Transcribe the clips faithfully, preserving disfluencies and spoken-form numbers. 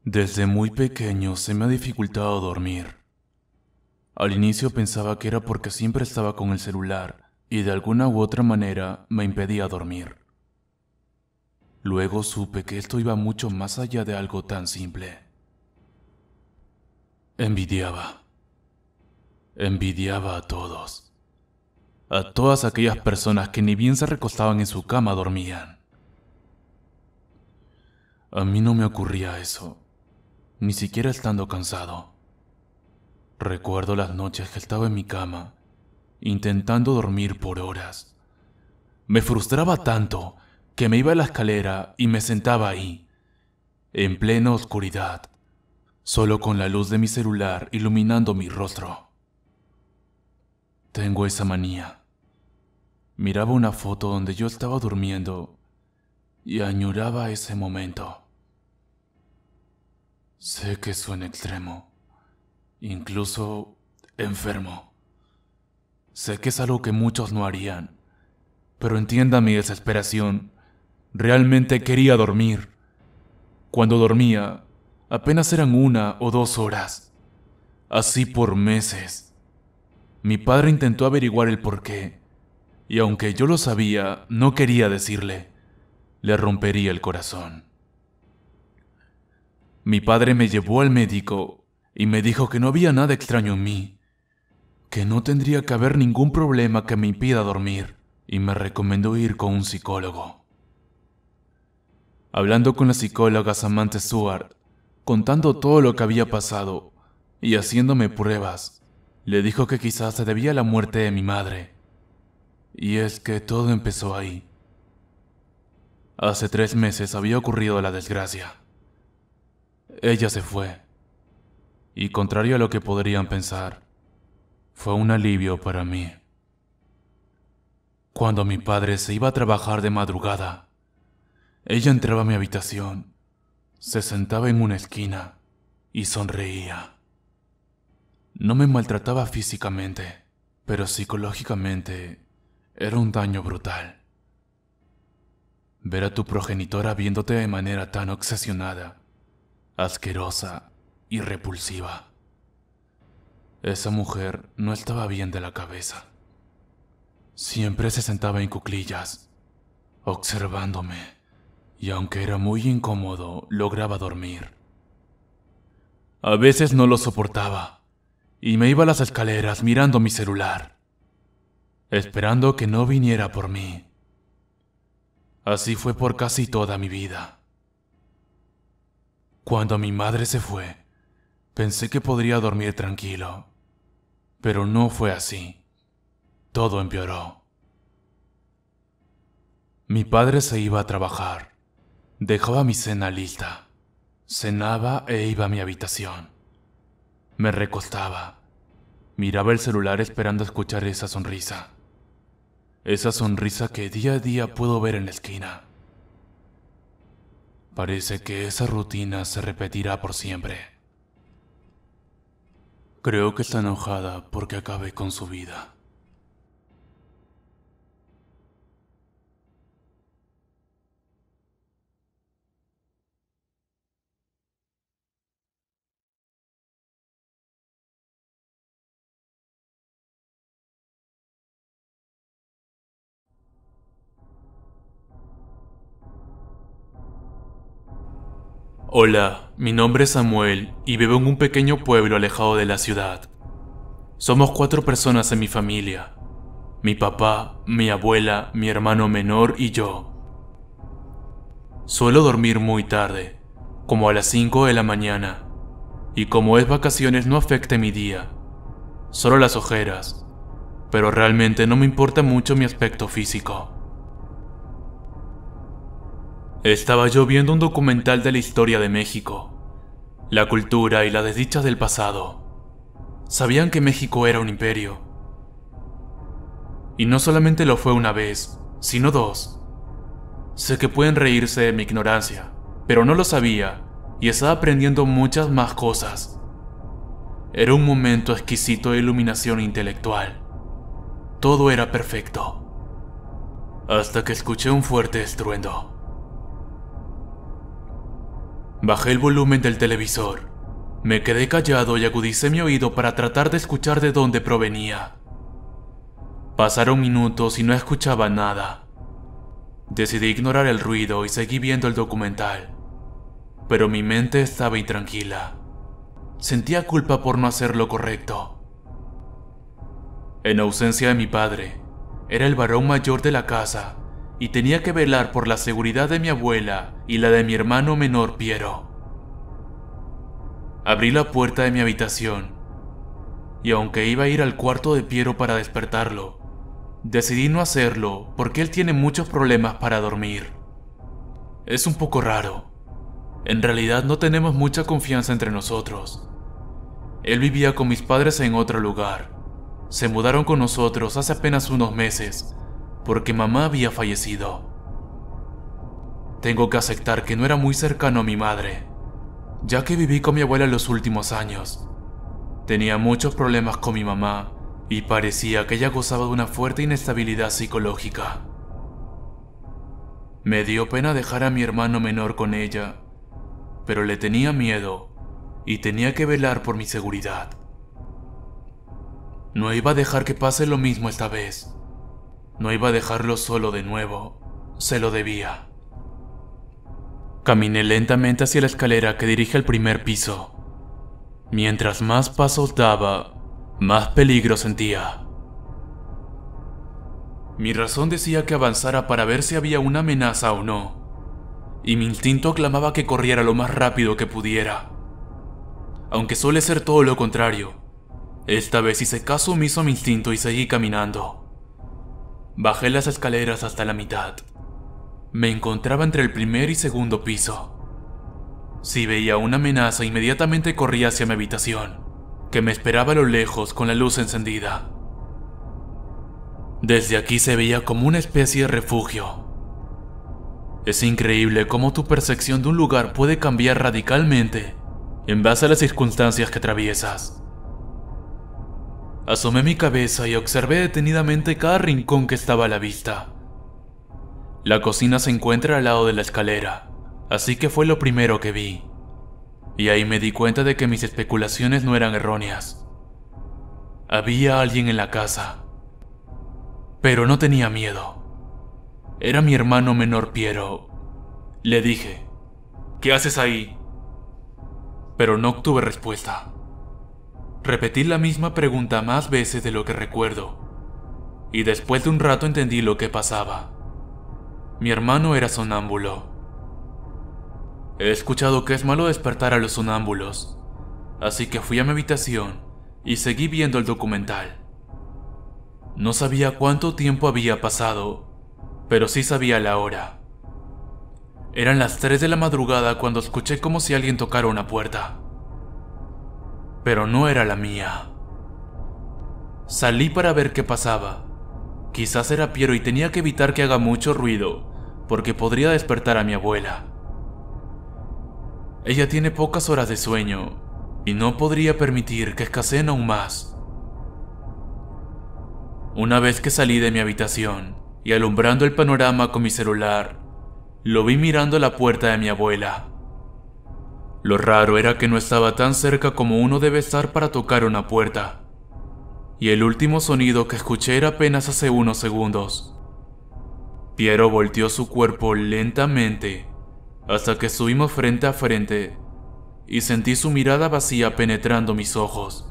Desde muy pequeño se me ha dificultado dormir. Al inicio pensaba que era porque siempre estaba con el celular y de alguna u otra manera me impedía dormir. Luego supe que esto iba mucho más allá de algo tan simple. Envidiaba. Envidiaba a todos. A todas aquellas personas que ni bien se recostaban en su cama dormían. A mí no me ocurría eso, ni siquiera estando cansado. Recuerdo las noches que estaba en mi cama, intentando dormir por horas. Me frustraba tanto que me iba a la escalera y me sentaba ahí, en plena oscuridad, solo con la luz de mi celular iluminando mi rostro. Tengo esa manía. Miraba una foto donde yo estaba durmiendo y añoraba ese momento. Sé que suena extremo, incluso enfermo. Sé que es algo que muchos no harían, pero entienda mi desesperación. Realmente quería dormir. Cuando dormía, apenas eran una o dos horas. Así por meses. Mi padre intentó averiguar el porqué, y aunque yo lo sabía, no quería decirle. Le rompería el corazón. Mi padre me llevó al médico y me dijo que no había nada extraño en mí, que no tendría que haber ningún problema que me impida dormir, y me recomendó ir con un psicólogo. Hablando con la psicóloga Samantha Stewart, contando todo lo que había pasado y haciéndome pruebas, le dijo que quizás se debía a la muerte de mi madre. Y es que todo empezó ahí. Hace tres meses había ocurrido la desgracia. Ella se fue, y contrario a lo que podrían pensar, fue un alivio para mí. Cuando mi padre se iba a trabajar de madrugada, ella entraba a mi habitación, se sentaba en una esquina y sonreía. No me maltrataba físicamente, pero psicológicamente era un daño brutal. Ver a tu progenitora viéndote de manera tan obsesionada, asquerosa y repulsiva. Esa mujer no estaba bien de la cabeza. Siempre se sentaba en cuclillas, observándome, y aunque era muy incómodo, lograba dormir. A veces no lo soportaba, y me iba a las escaleras mirando mi celular, esperando que no viniera por mí. Así fue por casi toda mi vida. Cuando mi madre se fue, pensé que podría dormir tranquilo, pero no fue así. Todo empeoró. Mi padre se iba a trabajar, dejaba mi cena lista, cenaba e iba a mi habitación. Me recostaba, miraba el celular esperando escuchar esa sonrisa, esa sonrisa que día a día puedo ver en la esquina. Parece que esa rutina se repetirá por siempre. Creo que está enojada porque acabé con su vida. Hola, mi nombre es Samuel y vivo en un pequeño pueblo alejado de la ciudad. Somos cuatro personas en mi familia: mi papá, mi abuela, mi hermano menor y yo. Suelo dormir muy tarde, como a las cinco de la mañana, y como es vacaciones no afecta mi día, solo las ojeras, pero realmente no me importa mucho mi aspecto físico. Estaba yo viendo un documental de la historia de México, la cultura y las desdichas del pasado. ¿Sabían que México era un imperio? Y no solamente lo fue una vez, sino dos. Sé que pueden reírse de mi ignorancia, pero no lo sabía y estaba aprendiendo muchas más cosas. Era un momento exquisito de iluminación intelectual. Todo era perfecto, hasta que escuché un fuerte estruendo. Bajé el volumen del televisor. Me quedé callado y agudicé mi oído para tratar de escuchar de dónde provenía. Pasaron minutos y no escuchaba nada. Decidí ignorar el ruido y seguí viendo el documental. Pero mi mente estaba intranquila. Sentía culpa por no hacer lo correcto. En ausencia de mi padre, era el varón mayor de la casa y tenía que velar por la seguridad de mi abuela y la de mi hermano menor Piero. Abrí la puerta de mi habitación y aunque iba a ir al cuarto de Piero para despertarlo, decidí no hacerlo porque él tiene muchos problemas para dormir. Es un poco raro. En realidad no tenemos mucha confianza entre nosotros. Él vivía con mis padres en otro lugar. Se mudaron con nosotros hace apenas unos meses porque mamá había fallecido. Tengo que aceptar que no era muy cercano a mi madre, ya que viví con mi abuela los últimos años. Tenía muchos problemas con mi mamá y parecía que ella gozaba de una fuerte inestabilidad psicológica. Me dio pena dejar a mi hermano menor con ella, pero le tenía miedo y tenía que velar por mi seguridad. No iba a dejar que pase lo mismo esta vez. No iba a dejarlo solo de nuevo. Se lo debía. Caminé lentamente hacia la escalera que dirige al primer piso. Mientras más pasos daba, más peligro sentía. Mi razón decía que avanzara para ver si había una amenaza o no, y mi instinto clamaba que corriera lo más rápido que pudiera. Aunque suele ser todo lo contrario, esta vez hice caso omiso a mi instinto y seguí caminando. Bajé las escaleras hasta la mitad. Me encontraba entre el primer y segundo piso. Si veía una amenaza, inmediatamente corría hacia mi habitación, que me esperaba a lo lejos con la luz encendida. Desde aquí se veía como una especie de refugio. Es increíble cómo tu percepción de un lugar puede cambiar radicalmente en base a las circunstancias que atraviesas. Asomé mi cabeza y observé detenidamente cada rincón que estaba a la vista. La cocina se encuentra al lado de la escalera, así que fue lo primero que vi. Y ahí me di cuenta de que mis especulaciones no eran erróneas. Había alguien en la casa. Pero no tenía miedo. Era mi hermano menor Piero. Le dije, ¿qué haces ahí? Pero no obtuve respuesta. Repetí la misma pregunta más veces de lo que recuerdo, y después de un rato entendí lo que pasaba. Mi hermano era sonámbulo. He escuchado que es malo despertar a los sonámbulos, así que fui a mi habitación y seguí viendo el documental. No sabía cuánto tiempo había pasado, pero sí sabía la hora. Eran las tres de la madrugada cuando escuché como si alguien tocara una puerta. Pero no era la mía. Salí para ver qué pasaba. Quizás era Piero y tenía que evitar que haga mucho ruido, porque podría despertar a mi abuela. Ella tiene pocas horas de sueño, y no podría permitir que escaseen aún más. Una vez que salí de mi habitación, y alumbrando el panorama con mi celular, lo vi mirando la puerta de mi abuela. Lo raro era que no estaba tan cerca como uno debe estar para tocar una puerta, y el último sonido que escuché era apenas hace unos segundos. Piero volteó su cuerpo lentamente hasta que estuvimos frente a frente y sentí su mirada vacía penetrando mis ojos.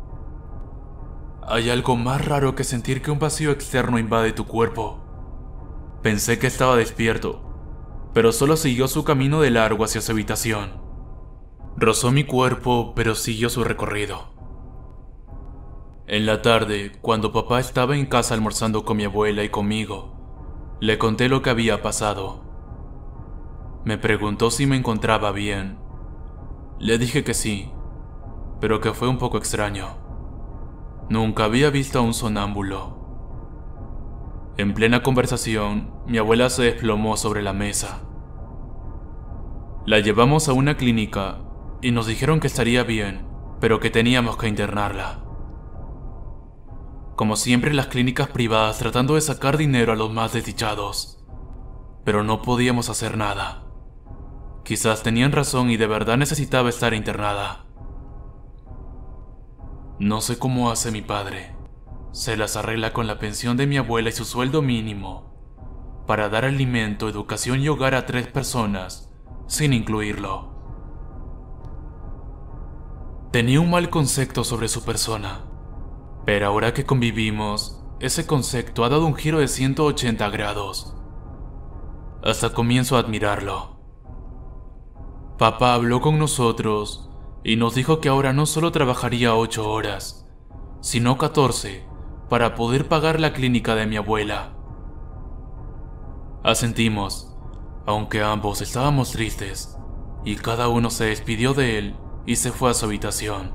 Hay algo más raro que sentir que un vacío externo invade tu cuerpo. Pensé que estaba despierto, pero solo siguió su camino de largo hacia su habitación. Rozó mi cuerpo, pero siguió su recorrido. En la tarde, cuando papá estaba en casa almorzando con mi abuela y conmigo, le conté lo que había pasado. Me preguntó si me encontraba bien. Le dije que sí, pero que fue un poco extraño. Nunca había visto a un sonámbulo. En plena conversación, mi abuela se desplomó sobre la mesa. La llevamos a una clínica y nos dijeron que estaría bien, pero que teníamos que internarla. Como siempre, las clínicas privadas tratando de sacar dinero a los más desdichados, pero no podíamos hacer nada. Quizás tenían razón y de verdad necesitaba estar internada. No sé cómo hace mi padre. Se las arregla con la pensión de mi abuela y su sueldo mínimo para dar alimento, educación y hogar a tres personas, sin incluirlo. Tenía un mal concepto sobre su persona, pero ahora que convivimos, ese concepto ha dado un giro de ciento ochenta grados. Hasta comienzo a admirarlo. Papá habló con nosotros y nos dijo que ahora no solo trabajaría ocho horas, sino catorce para poder pagar la clínica de mi abuela. Asentimos, aunque ambos estábamos tristes, y cada uno se despidió de él y se fue a su habitación.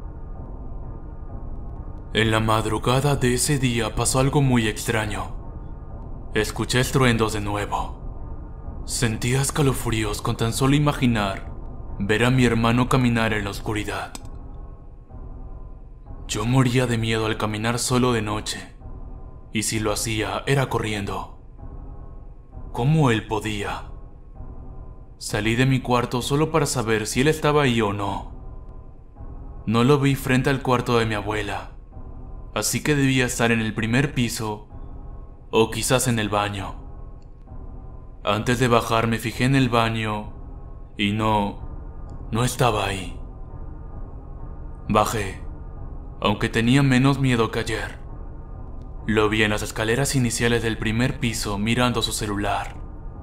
En la madrugada de ese día pasó algo muy extraño. Escuché estruendos de nuevo. Sentía escalofríos con tan solo imaginar ver a mi hermano caminar en la oscuridad. Yo moría de miedo al caminar solo de noche, y si lo hacía era corriendo. ¿Cómo él podía? Salí de mi cuarto solo para saber si él estaba ahí o no. No lo vi frente al cuarto de mi abuela, así que debía estar en el primer piso o quizás en el baño. Antes de bajar me fijé en el baño y no, no estaba ahí. Bajé, aunque tenía menos miedo que ayer. Lo vi en las escaleras iniciales del primer piso mirando su celular.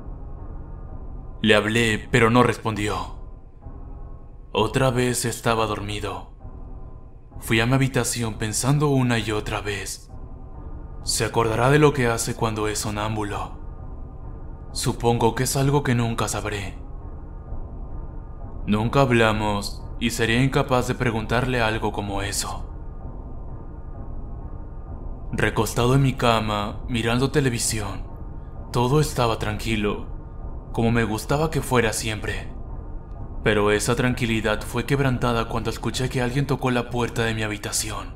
Le hablé, pero no respondió. Otra vez estaba dormido. Fui a mi habitación pensando una y otra vez. Se acordará de lo que hace cuando es sonámbulo. Supongo que es algo que nunca sabré. Nunca hablamos y sería incapaz de preguntarle algo como eso. Recostado en mi cama, mirando televisión, todo estaba tranquilo, como me gustaba que fuera siempre. Pero esa tranquilidad fue quebrantada cuando escuché que alguien tocó la puerta de mi habitación.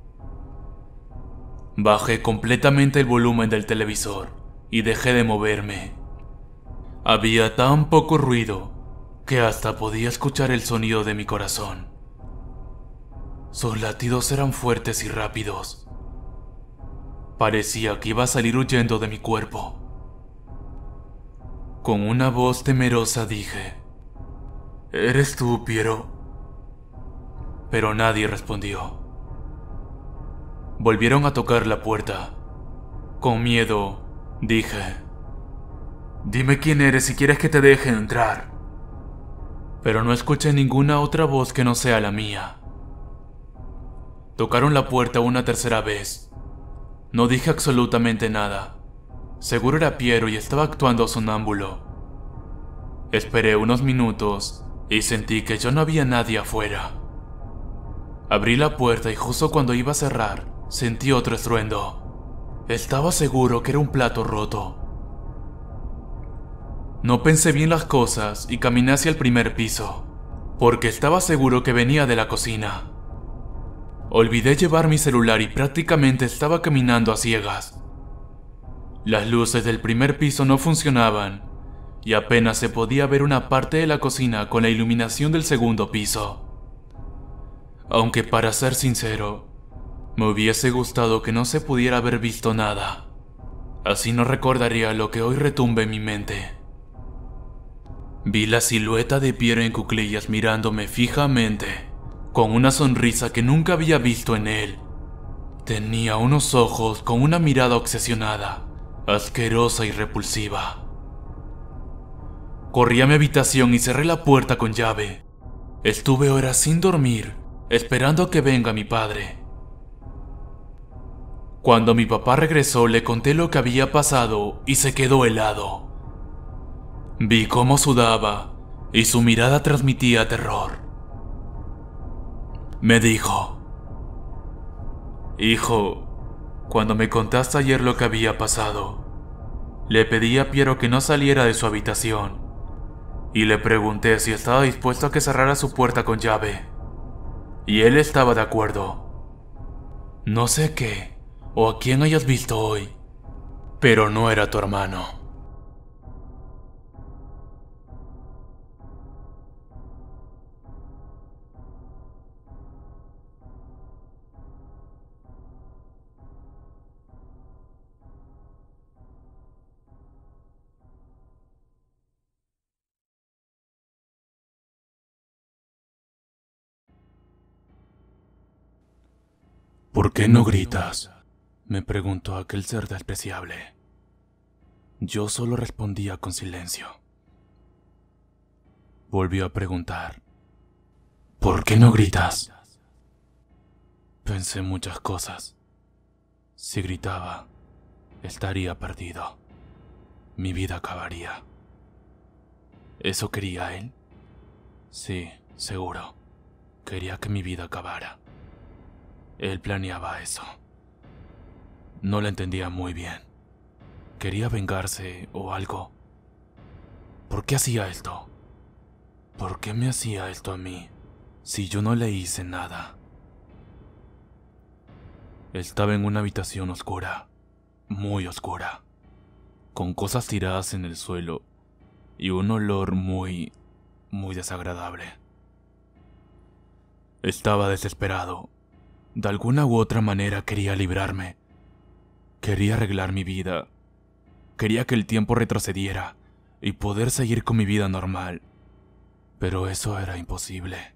Bajé completamente el volumen del televisor y dejé de moverme. Había tan poco ruido que hasta podía escuchar el sonido de mi corazón. Sus latidos eran fuertes y rápidos. Parecía que iba a salir huyendo de mi cuerpo. Con una voz temerosa dije: ¿Eres tú, Piero? Pero nadie respondió. Volvieron a tocar la puerta. Con miedo, dije: Dime quién eres si quieres que te deje entrar. Pero no escuché ninguna otra voz que no sea la mía. Tocaron la puerta una tercera vez. No dije absolutamente nada. Seguro era Piero y estaba actuando sonámbulo. Esperé unos minutos y sentí que ya no había nadie afuera. Abrí la puerta y justo cuando iba a cerrar, sentí otro estruendo. Estaba seguro que era un plato roto. No pensé bien las cosas y caminé hacia el primer piso, porque estaba seguro que venía de la cocina. Olvidé llevar mi celular y prácticamente estaba caminando a ciegas. Las luces del primer piso no funcionaban y apenas se podía ver una parte de la cocina con la iluminación del segundo piso. Aunque para ser sincero, me hubiese gustado que no se pudiera haber visto nada. Así no recordaría lo que hoy retumba en mi mente. Vi la silueta de Piero en cuclillas mirándome fijamente, con una sonrisa que nunca había visto en él. Tenía unos ojos con una mirada obsesionada, asquerosa y repulsiva. Corrí a mi habitación y cerré la puerta con llave. Estuve horas sin dormir, esperando a que venga mi padre. Cuando mi papá regresó, le conté lo que había pasado y se quedó helado. Vi cómo sudaba y su mirada transmitía terror. Me dijo: Hijo, cuando me contaste ayer lo que había pasado, le pedí a Piero que no saliera de su habitación y le pregunté si estaba dispuesto a que cerrara su puerta con llave. Y él estaba de acuerdo. No sé qué o a quién hayas visto hoy, pero no era tu hermano. ¿Por qué no gritas?, me preguntó aquel ser despreciable. Yo solo respondía con silencio. Volvió a preguntar: ¿por qué no gritas? Pensé muchas cosas. Si gritaba, estaría perdido. Mi vida acabaría. ¿Eso quería él? Sí, seguro. Quería que mi vida acabara. Él planeaba eso. No lo entendía muy bien. ¿Quería vengarse o algo? ¿Por qué hacía esto? ¿Por qué me hacía esto a mí, si yo no le hice nada? Estaba en una habitación oscura, muy oscura, con cosas tiradas en el suelo y un olor muy, muy desagradable. Estaba desesperado. De alguna u otra manera quería librarme. Quería arreglar mi vida. Quería que el tiempo retrocediera y poder seguir con mi vida normal. Pero eso era imposible.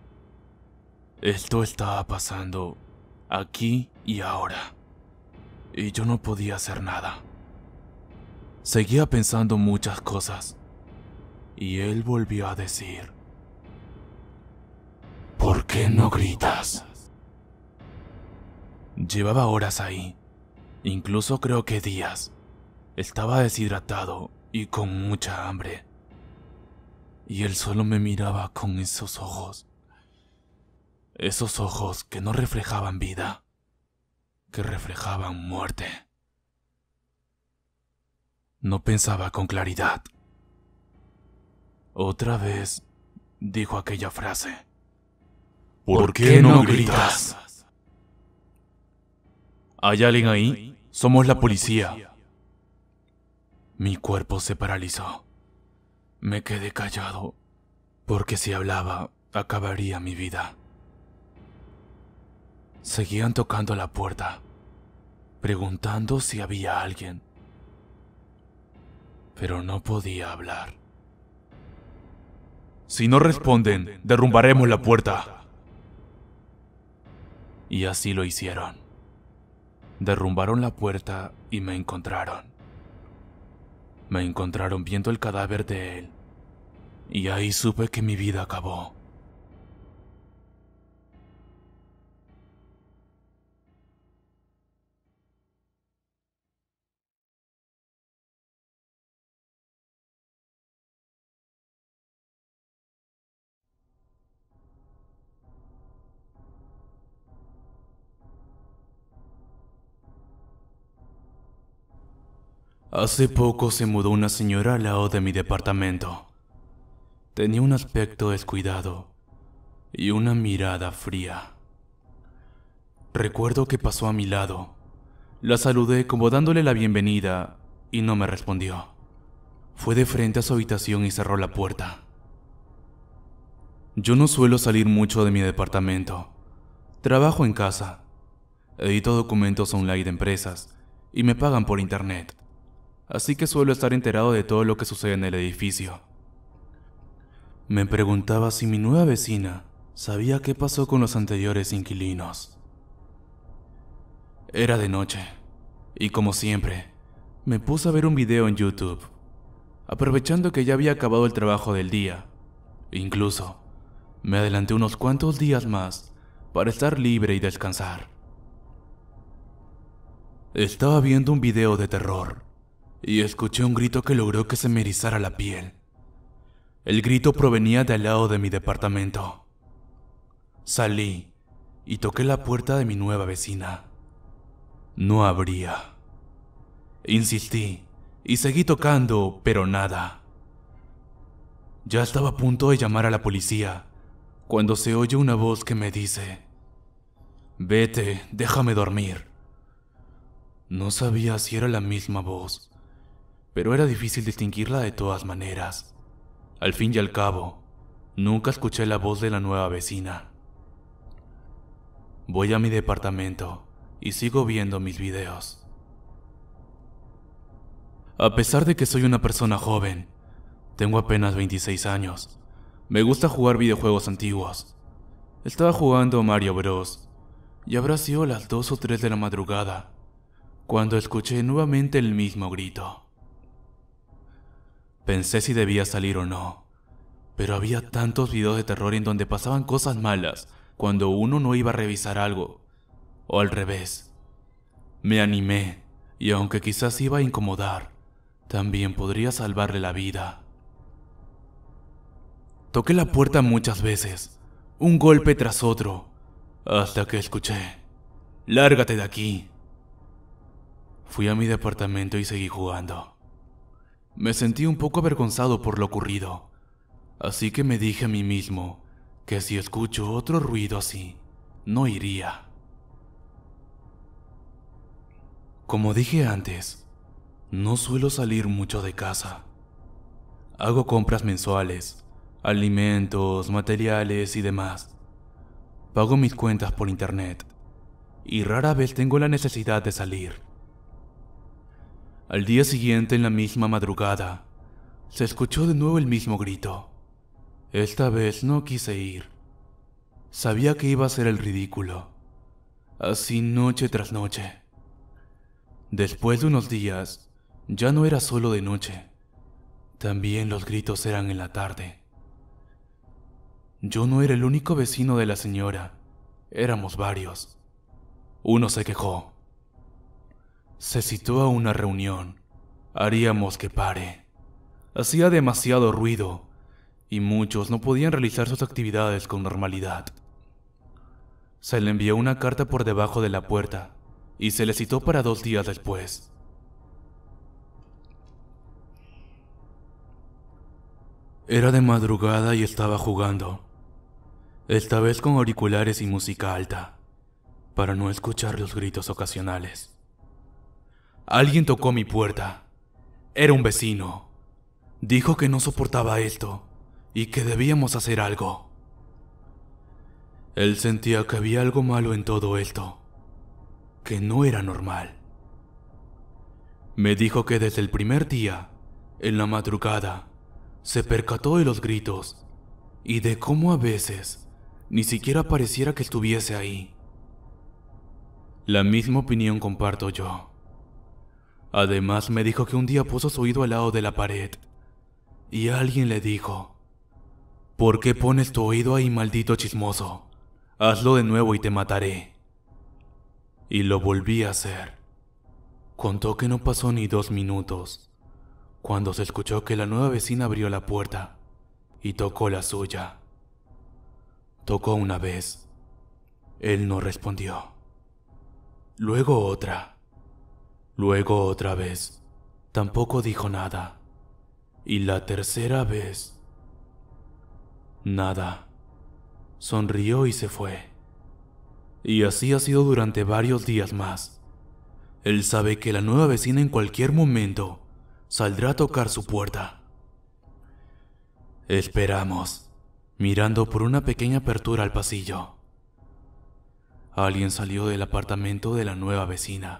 Esto estaba pasando aquí y ahora, y yo no podía hacer nada. Seguía pensando muchas cosas, y él volvió a decir: ¿por qué no gritas? Llevaba horas ahí, incluso creo que días. Estaba deshidratado y con mucha hambre. Y él solo me miraba con esos ojos. Esos ojos que no reflejaban vida, que reflejaban muerte. No pensaba con claridad. Otra vez dijo aquella frase: ¿por qué no gritas? ¿Hay alguien ahí? Somos la policía. Mi cuerpo se paralizó. Me quedé callado, porque si hablaba, acabaría mi vida. Seguían tocando la puerta, preguntando si había alguien. Pero no podía hablar. Si no responden, derrumbaremos la puerta. Y así lo hicieron. Derrumbaron la puerta y me encontraron. Me encontraron viendo el cadáver de él. Y ahí supe que mi vida acabó. Hace poco se mudó una señora al lado de mi departamento. Tenía un aspecto descuidado y una mirada fría. Recuerdo que pasó a mi lado. La saludé como dándole la bienvenida y no me respondió. Fue de frente a su habitación y cerró la puerta. Yo no suelo salir mucho de mi departamento. Trabajo en casa. Edito documentos online de empresas y me pagan por internet. Así que suelo estar enterado de todo lo que sucede en el edificio. Me preguntaba si mi nueva vecina sabía qué pasó con los anteriores inquilinos. Era de noche, y como siempre, me puse a ver un video en YouTube, aprovechando que ya había acabado el trabajo del día. Incluso, me adelanté unos cuantos días más para estar libre y descansar. Estaba viendo un video de terror, y escuché un grito que logró que se me erizara la piel. El grito provenía de al lado de mi departamento. Salí y toqué la puerta de mi nueva vecina. No abría. Insistí y seguí tocando, pero nada. Ya estaba a punto de llamar a la policía, cuando se oye una voz que me dice: «Vete, déjame dormir». No sabía si era la misma voz, pero era difícil distinguirla de todas maneras. Al fin y al cabo, nunca escuché la voz de la nueva vecina. Voy a mi departamento y sigo viendo mis videos. A pesar de que soy una persona joven, tengo apenas veintiséis años, me gusta jugar videojuegos antiguos. Estaba jugando Mario Bros. y habrá sido las dos o tres de la madrugada cuando escuché nuevamente el mismo grito. Pensé si debía salir o no, pero había tantos videos de terror en donde pasaban cosas malas cuando uno no iba a revisar algo, o al revés. Me animé, y aunque quizás iba a incomodar, también podría salvarle la vida. Toqué la puerta muchas veces, un golpe tras otro, hasta que escuché: «¡Lárgate de aquí!». Fui a mi departamento y seguí jugando. Me sentí un poco avergonzado por lo ocurrido, así que me dije a mí mismo que si escucho otro ruido así, no iría. Como dije antes, no suelo salir mucho de casa. Hago compras mensuales, alimentos, materiales y demás. Pago mis cuentas por internet y rara vez tengo la necesidad de salir. Al día siguiente, en la misma madrugada, se escuchó de nuevo el mismo grito. Esta vez no quise ir. Sabía que iba a ser el ridículo, así noche tras noche. Después de unos días, ya no era solo de noche, también los gritos eran en la tarde. Yo no era el único vecino de la señora, éramos varios. Uno se quejó. Se citó a una reunión. Haríamos que pare. Hacía demasiado ruido y muchos no podían realizar sus actividades con normalidad. Se le envió una carta por debajo de la puerta y se le citó para dos días después. Era de madrugada y estaba jugando, esta vez con auriculares y música alta, para no escuchar los gritos ocasionales. Alguien tocó mi puerta. Era un vecino. Dijo que no soportaba esto y que debíamos hacer algo. Él sentía que había algo malo en todo esto, que no era normal. Me dijo que desde el primer día, en la madrugada, se percató de los gritos y de cómo a veces ni siquiera pareciera que estuviese ahí. La misma opinión comparto yo. Además me dijo que un día puso su oído al lado de la pared y alguien le dijo: «¿Por qué pones tu oído ahí, maldito chismoso? Hazlo de nuevo y te mataré». Y lo volví a hacer. Contó que no pasó ni dos minutos cuando se escuchó que la nueva vecina abrió la puerta y tocó la suya. Tocó una vez. Él no respondió. Luego otra. Luego otra vez. Tampoco dijo nada. Y la tercera vez. Nada. Sonrió y se fue. Y así ha sido durante varios días más. Él sabe que la nueva vecina en cualquier momento saldrá a tocar su puerta. Esperamos, mirando por una pequeña apertura al pasillo. Alguien salió del apartamento de la nueva vecina.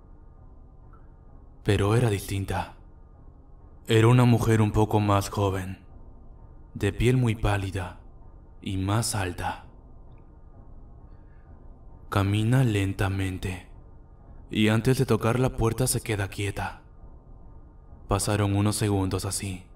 Pero era distinta. Era una mujer un poco más joven, de piel muy pálida y más alta. Camina lentamente y antes de tocar la puerta se queda quieta. Pasaron unos segundos así.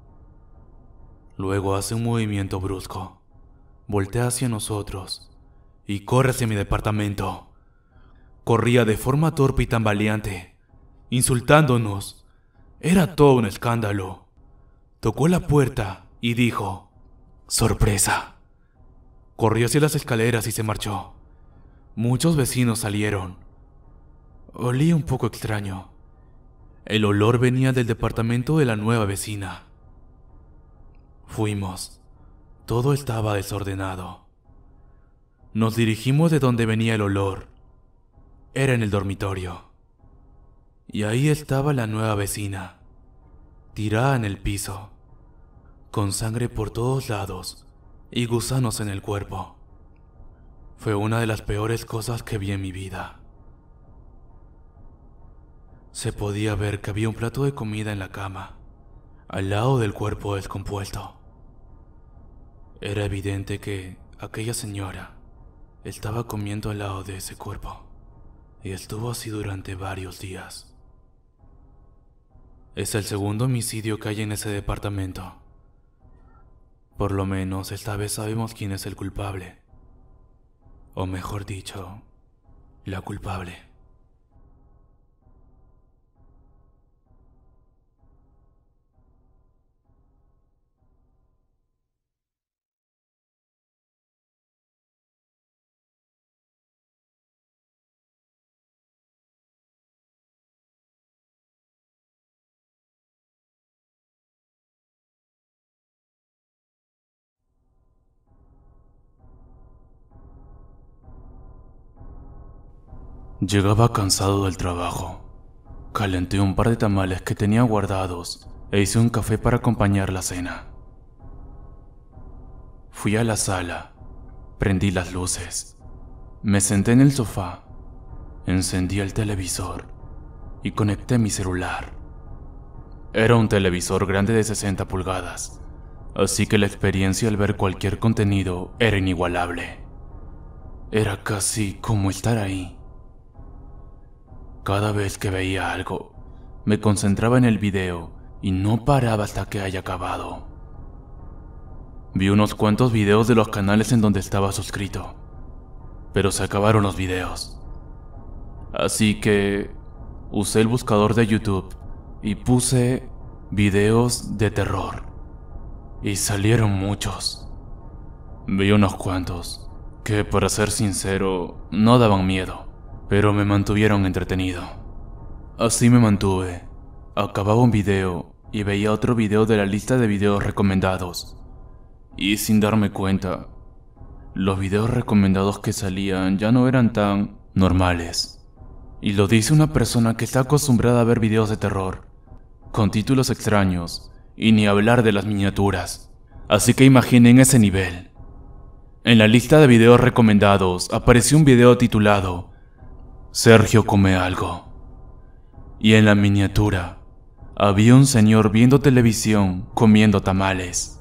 Luego hace un movimiento brusco, voltea hacia nosotros y corre hacia mi departamento. Corría de forma torpe y tambaleante, insultándonos. Era todo un escándalo. Tocó la puerta y dijo: «¡Sorpresa!». Corrió hacia las escaleras y se marchó. Muchos vecinos salieron. Olía un poco extraño. El olor venía del departamento de la nueva vecina. Fuimos. Todo estaba desordenado. Nos dirigimos de donde venía el olor. Era en el dormitorio. Y ahí estaba la nueva vecina, tirada en el piso, con sangre por todos lados y gusanos en el cuerpo. Fue una de las peores cosas que vi en mi vida. Se podía ver que había un plato de comida en la cama, al lado del cuerpo descompuesto. Era evidente que aquella señora Estaba comiendo al lado de ese cuerpo, y estuvo así durante varios días. Es el segundo homicidio que hay en ese departamento. Por lo menos esta vez sabemos quién es el culpable. O mejor dicho, la culpable. Llegaba cansado del trabajo. Calenté un par de tamales que tenía guardados e hice un café para acompañar la cena. Fui a la sala, prendí las luces, me senté en el sofá, encendí el televisor y conecté mi celular. Era un televisor grande de sesenta pulgadas, así que la experiencia al ver cualquier contenido era inigualable. Era casi como estar ahí. Cada vez que veía algo, me concentraba en el video y no paraba hasta que haya acabado. Vi unos cuantos videos de los canales en donde estaba suscrito, pero se acabaron los videos. Así que usé el buscador de YouTube y puse videos de terror. Y salieron muchos. Vi unos cuantos que, para ser sincero, no daban miedo, pero me mantuvieron entretenido. Así me mantuve. Acababa un video y veía otro video de la lista de videos recomendados. Y sin darme cuenta, los videos recomendados que salían ya no eran tan normales. Y lo dice una persona que está acostumbrada a ver videos de terror, con títulos extraños, y ni hablar de las miniaturas. Así que imaginen ese nivel. En la lista de videos recomendados apareció un video titulado Sergio come algo. Y en la miniatura había un señor viendo televisión comiendo tamales.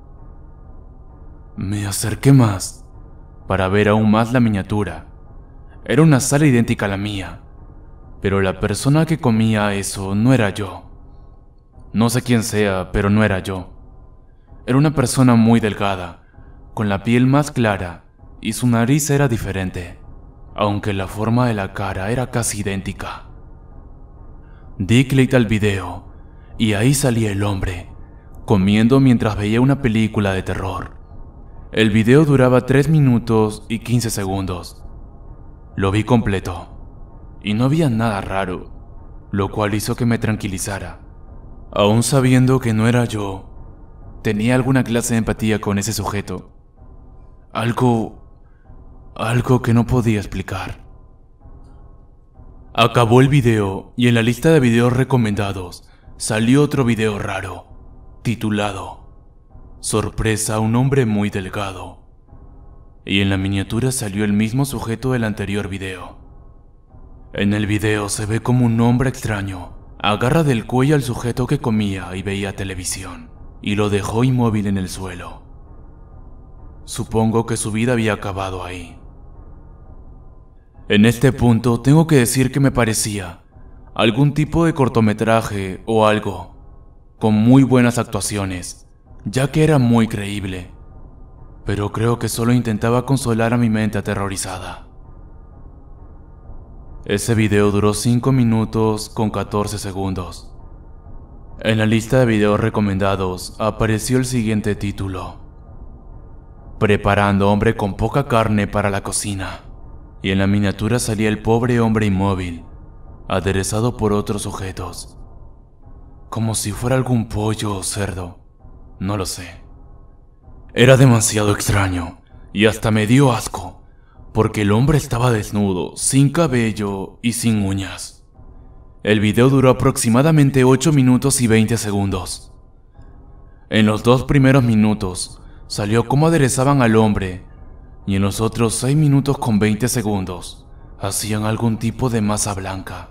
Me acerqué más para ver aún más la miniatura. Era una sala idéntica a la mía, pero la persona que comía eso no era yo. No sé quién sea, pero no era yo. Era una persona muy delgada, con la piel más clara y su nariz era diferente, aunque la forma de la cara era casi idéntica. Di clic al video y ahí salía el hombre, comiendo mientras veía una película de terror. El video duraba tres minutos y quince segundos. Lo vi completo y no había nada raro, lo cual hizo que me tranquilizara. Aún sabiendo que no era yo, tenía alguna clase de empatía con ese sujeto. Algo... algo que no podía explicar. Acabó el video y en la lista de videos recomendados salió otro video raro, titulado Sorpresa a un hombre muy delgado. Y en la miniatura salió el mismo sujeto del anterior video. En el video se ve como un hombre extraño agarra del cuello al sujeto que comía y veía televisión, y lo dejó inmóvil en el suelo. Supongo que su vida había acabado ahí. En este punto tengo que decir que me parecía algún tipo de cortometraje o algo, con muy buenas actuaciones, ya que era muy creíble, pero creo que solo intentaba consolar a mi mente aterrorizada. Ese video duró cinco minutos con catorce segundos. En la lista de videos recomendados apareció el siguiente título: Preparando hombre con poca carne para la cocina. Y en la miniatura salía el pobre hombre inmóvil, aderezado por otros sujetos, como si fuera algún pollo o cerdo, no lo sé. Era demasiado extraño y hasta me dio asco, porque el hombre estaba desnudo, sin cabello y sin uñas. El video duró aproximadamente ocho minutos y veinte segundos. En los dos primeros minutos salió cómo aderezaban al hombre, y en los otros seis minutos con veinte segundos hacían algún tipo de masa blanca.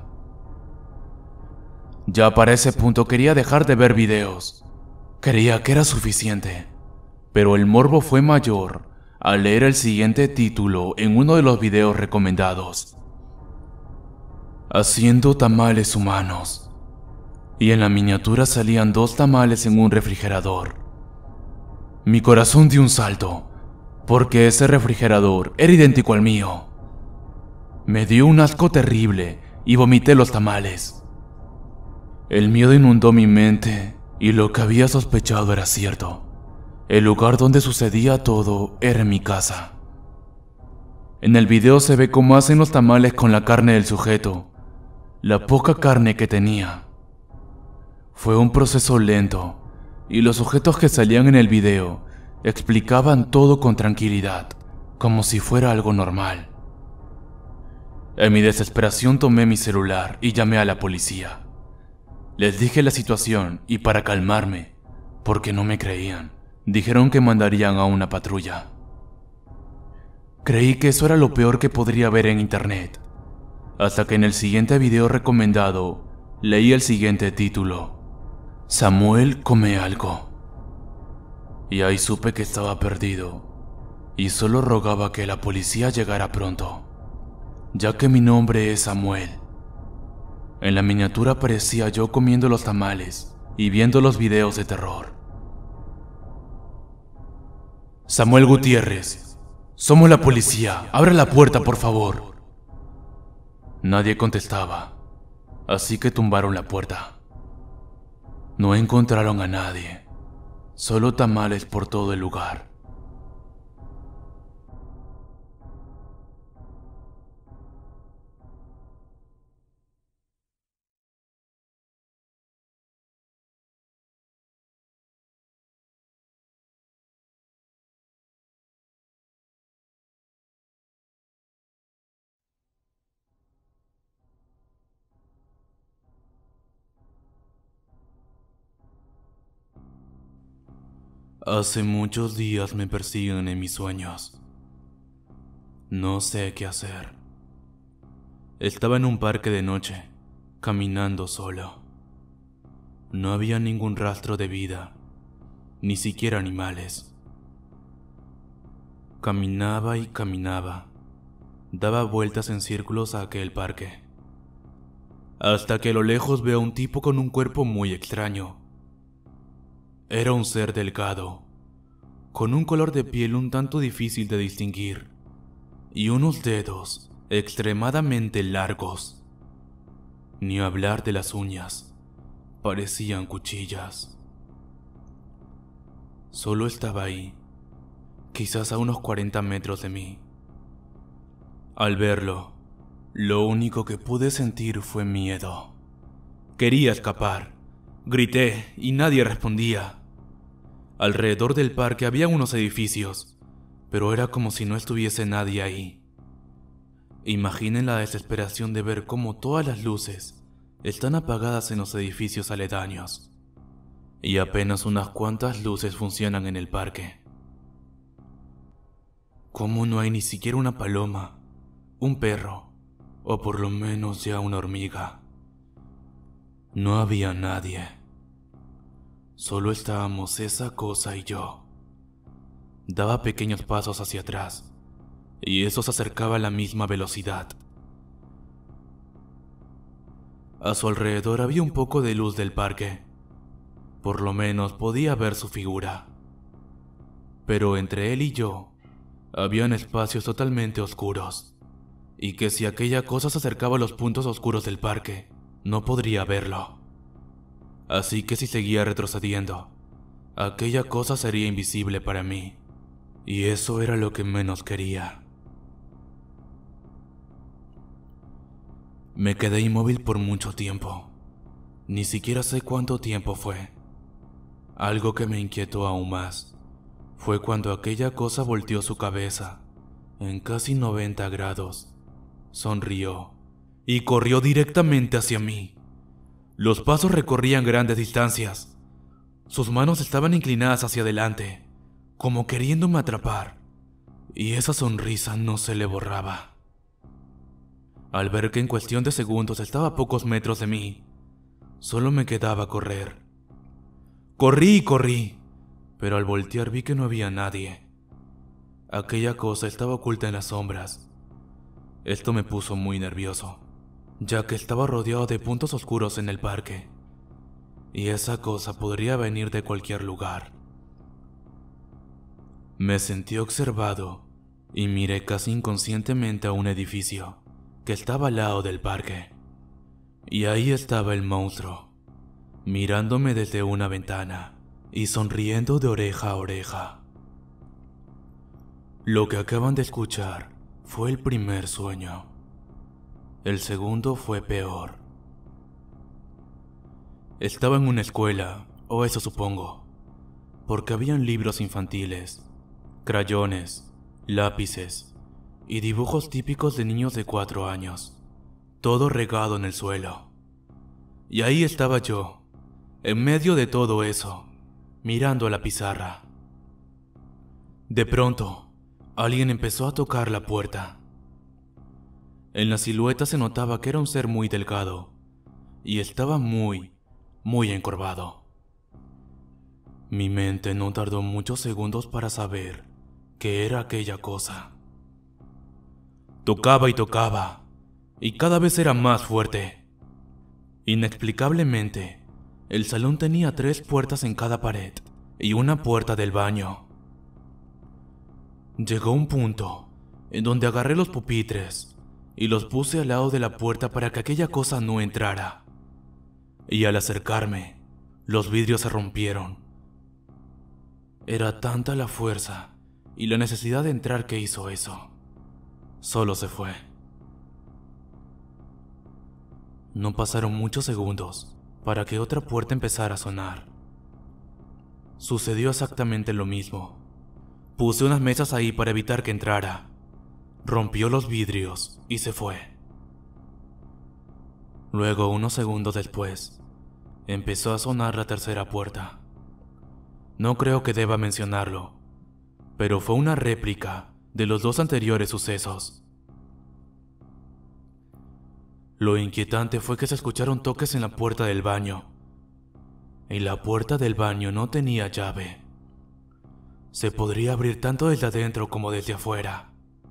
Ya para ese punto quería dejar de ver videos. Creía que era suficiente, pero el morbo fue mayor al leer el siguiente título en uno de los videos recomendados: Haciendo tamales humanos. Y en la miniatura salían dos tamales en un refrigerador. Mi corazón dio un salto, porque ese refrigerador era idéntico al mío. Me dio un asco terrible y vomité los tamales. El miedo inundó mi mente y lo que había sospechado era cierto. El lugar donde sucedía todo era en mi casa. En el video se ve cómo hacen los tamales con la carne del sujeto, la poca carne que tenía. Fue un proceso lento y los sujetos que salían en el video explicaban todo con tranquilidad, como si fuera algo normal. En mi desesperación tomé mi celular y llamé a la policía. Les dije la situación y para calmarme, porque no me creían, dijeron que mandarían a una patrulla. Creí que eso era lo peor que podría ver en internet, hasta que en el siguiente video recomendado leí el siguiente título: Samuel come algo. Y ahí supe que estaba perdido, y solo rogaba que la policía llegara pronto, ya que mi nombre es Samuel. En la miniatura aparecía yo comiendo los tamales y viendo los videos de terror. Samuel Gutiérrez, somos la policía, abre la puerta por favor. Nadie contestaba, así que tumbaron la puerta. No encontraron a nadie, solo tamales por todo el lugar. Hace muchos días me persiguen en mis sueños. No sé qué hacer. Estaba en un parque de noche, caminando solo. No había ningún rastro de vida, ni siquiera animales. Caminaba y caminaba, daba vueltas en círculos a aquel parque, hasta que a lo lejos veo a un tipo con un cuerpo muy extraño. Era un ser delgado, con un color de piel un tanto difícil de distinguir, y unos dedos extremadamente largos. Ni hablar de las uñas, parecían cuchillas. Solo estaba ahí, quizás a unos cuarenta metros de mí. Al verlo, lo único que pude sentir fue miedo. Quería escapar, grité y nadie respondía. Alrededor del parque había unos edificios, pero era como si no estuviese nadie ahí. Imaginen la desesperación de ver cómo todas las luces están apagadas en los edificios aledaños, y apenas unas cuantas luces funcionan en el parque. ¿Cómo no hay ni siquiera una paloma, un perro, o por lo menos ya una hormiga? No había nadie. Solo estábamos esa cosa y yo. Daba pequeños pasos hacia atrás, y eso se acercaba a la misma velocidad. A su alrededor había un poco de luz del parque. Por lo menos podía ver su figura. Pero entre él y yo, habían espacios totalmente oscuros, y que si aquella cosa se acercaba a los puntos oscuros del parque, no podría verlo. Así que si seguía retrocediendo, aquella cosa sería invisible para mí, y eso era lo que menos quería. Me quedé inmóvil por mucho tiempo, ni siquiera sé cuánto tiempo fue. Algo que me inquietó aún más fue cuando aquella cosa volteó su cabeza en casi noventa grados, sonrió y corrió directamente hacia mí. Los pasos recorrían grandes distancias. Sus manos estaban inclinadas hacia adelante, como queriéndome atrapar, y esa sonrisa no se le borraba. Al ver que en cuestión de segundos estaba a pocos metros de mí, solo me quedaba correr. Corrí y corrí, pero al voltear vi que no había nadie. Aquella cosa estaba oculta en las sombras. Esto me puso muy nervioso, ya que estaba rodeado de puntos oscuros en el parque, y esa cosa podría venir de cualquier lugar. Me sentí observado y miré casi inconscientemente a un edificio que estaba al lado del parque. Y ahí estaba el monstruo, mirándome desde una ventana y sonriendo de oreja a oreja. Lo que acaban de escuchar fue el primer sueño. El segundo fue peor. Estaba en una escuela, o eso supongo, porque habían libros infantiles, crayones, lápices y dibujos típicos de niños de cuatro años, todo regado en el suelo. Y ahí estaba yo, en medio de todo eso, mirando a la pizarra. De pronto, alguien empezó a tocar la puerta. En la silueta se notaba que era un ser muy delgado y estaba muy, muy encorvado. Mi mente no tardó muchos segundos para saber qué era aquella cosa. Tocaba y tocaba, y cada vez era más fuerte. Inexplicablemente, el salón tenía tres puertas en cada pared y una puerta del baño. Llegó un punto en donde agarré los pupitres y los puse al lado de la puerta para que aquella cosa no entrara. Y al acercarme, los vidrios se rompieron. Era tanta la fuerza y la necesidad de entrar que hizo eso. Solo se fue. No pasaron muchos segundos para que otra puerta empezara a sonar. Sucedió exactamente lo mismo. Puse unas mesas ahí para evitar que entrara. Rompió los vidrios y se fue. Luego, unos segundos después, empezó a sonar la tercera puerta. No creo que deba mencionarlo, pero fue una réplica de los dos anteriores sucesos. Lo inquietante fue que se escucharon toques en la puerta del baño, y la puerta del baño no tenía llave. Se podría abrir tanto desde adentro como desde afuera.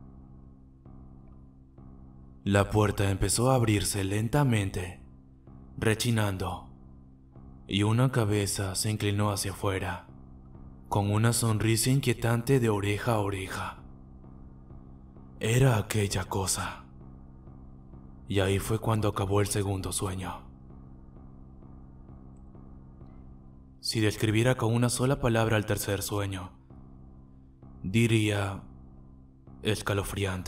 La puerta empezó a abrirse lentamente, rechinando, y una cabeza se inclinó hacia afuera, con una sonrisa inquietante de oreja a oreja. Era aquella cosa. Y ahí fue cuando acabó el segundo sueño. Si describiera con una sola palabra el tercer sueño, diría escalofriante.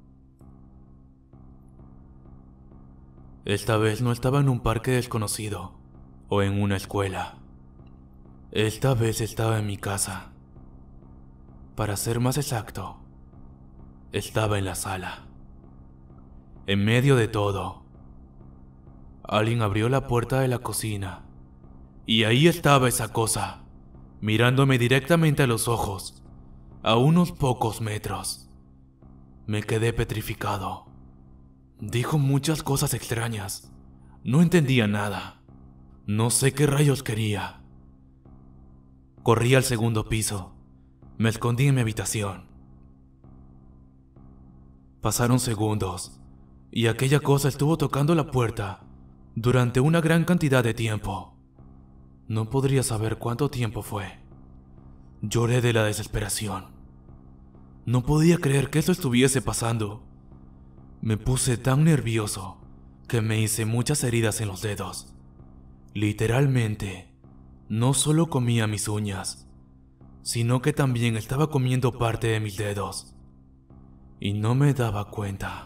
Esta vez no estaba en un parque desconocido o en una escuela. Esta vez estaba en mi casa. Para ser más exacto, estaba en la sala. En medio de todo, alguien abrió la puerta de la cocina y ahí estaba esa cosa, mirándome directamente a los ojos, a unos pocos metros. Me quedé petrificado. Dijo muchas cosas extrañas. No entendía nada. No sé qué rayos quería. Corrí al segundo piso. Me escondí en mi habitación. Pasaron segundos y aquella cosa estuvo tocando la puerta durante una gran cantidad de tiempo. No podría saber cuánto tiempo fue. Lloré de la desesperación. No podía creer que eso estuviese pasando. Me puse tan nervioso que me hice muchas heridas en los dedos. Literalmente, no solo comía mis uñas, sino que también estaba comiendo parte de mis dedos. Y no me daba cuenta.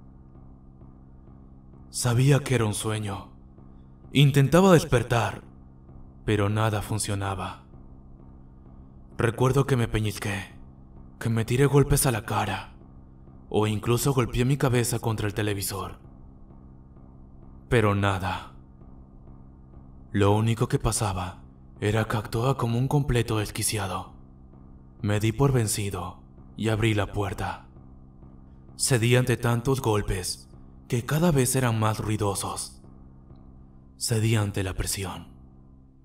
Sabía que era un sueño. Intentaba despertar, pero nada funcionaba. Recuerdo que me peñisqué, que me tiré golpes a la cara, o incluso golpeé mi cabeza contra el televisor. Pero nada. Lo único que pasaba era que actuaba como un completo desquiciado. Me di por vencido y abrí la puerta. Cedí ante tantos golpes que cada vez eran más ruidosos. Cedí ante la presión.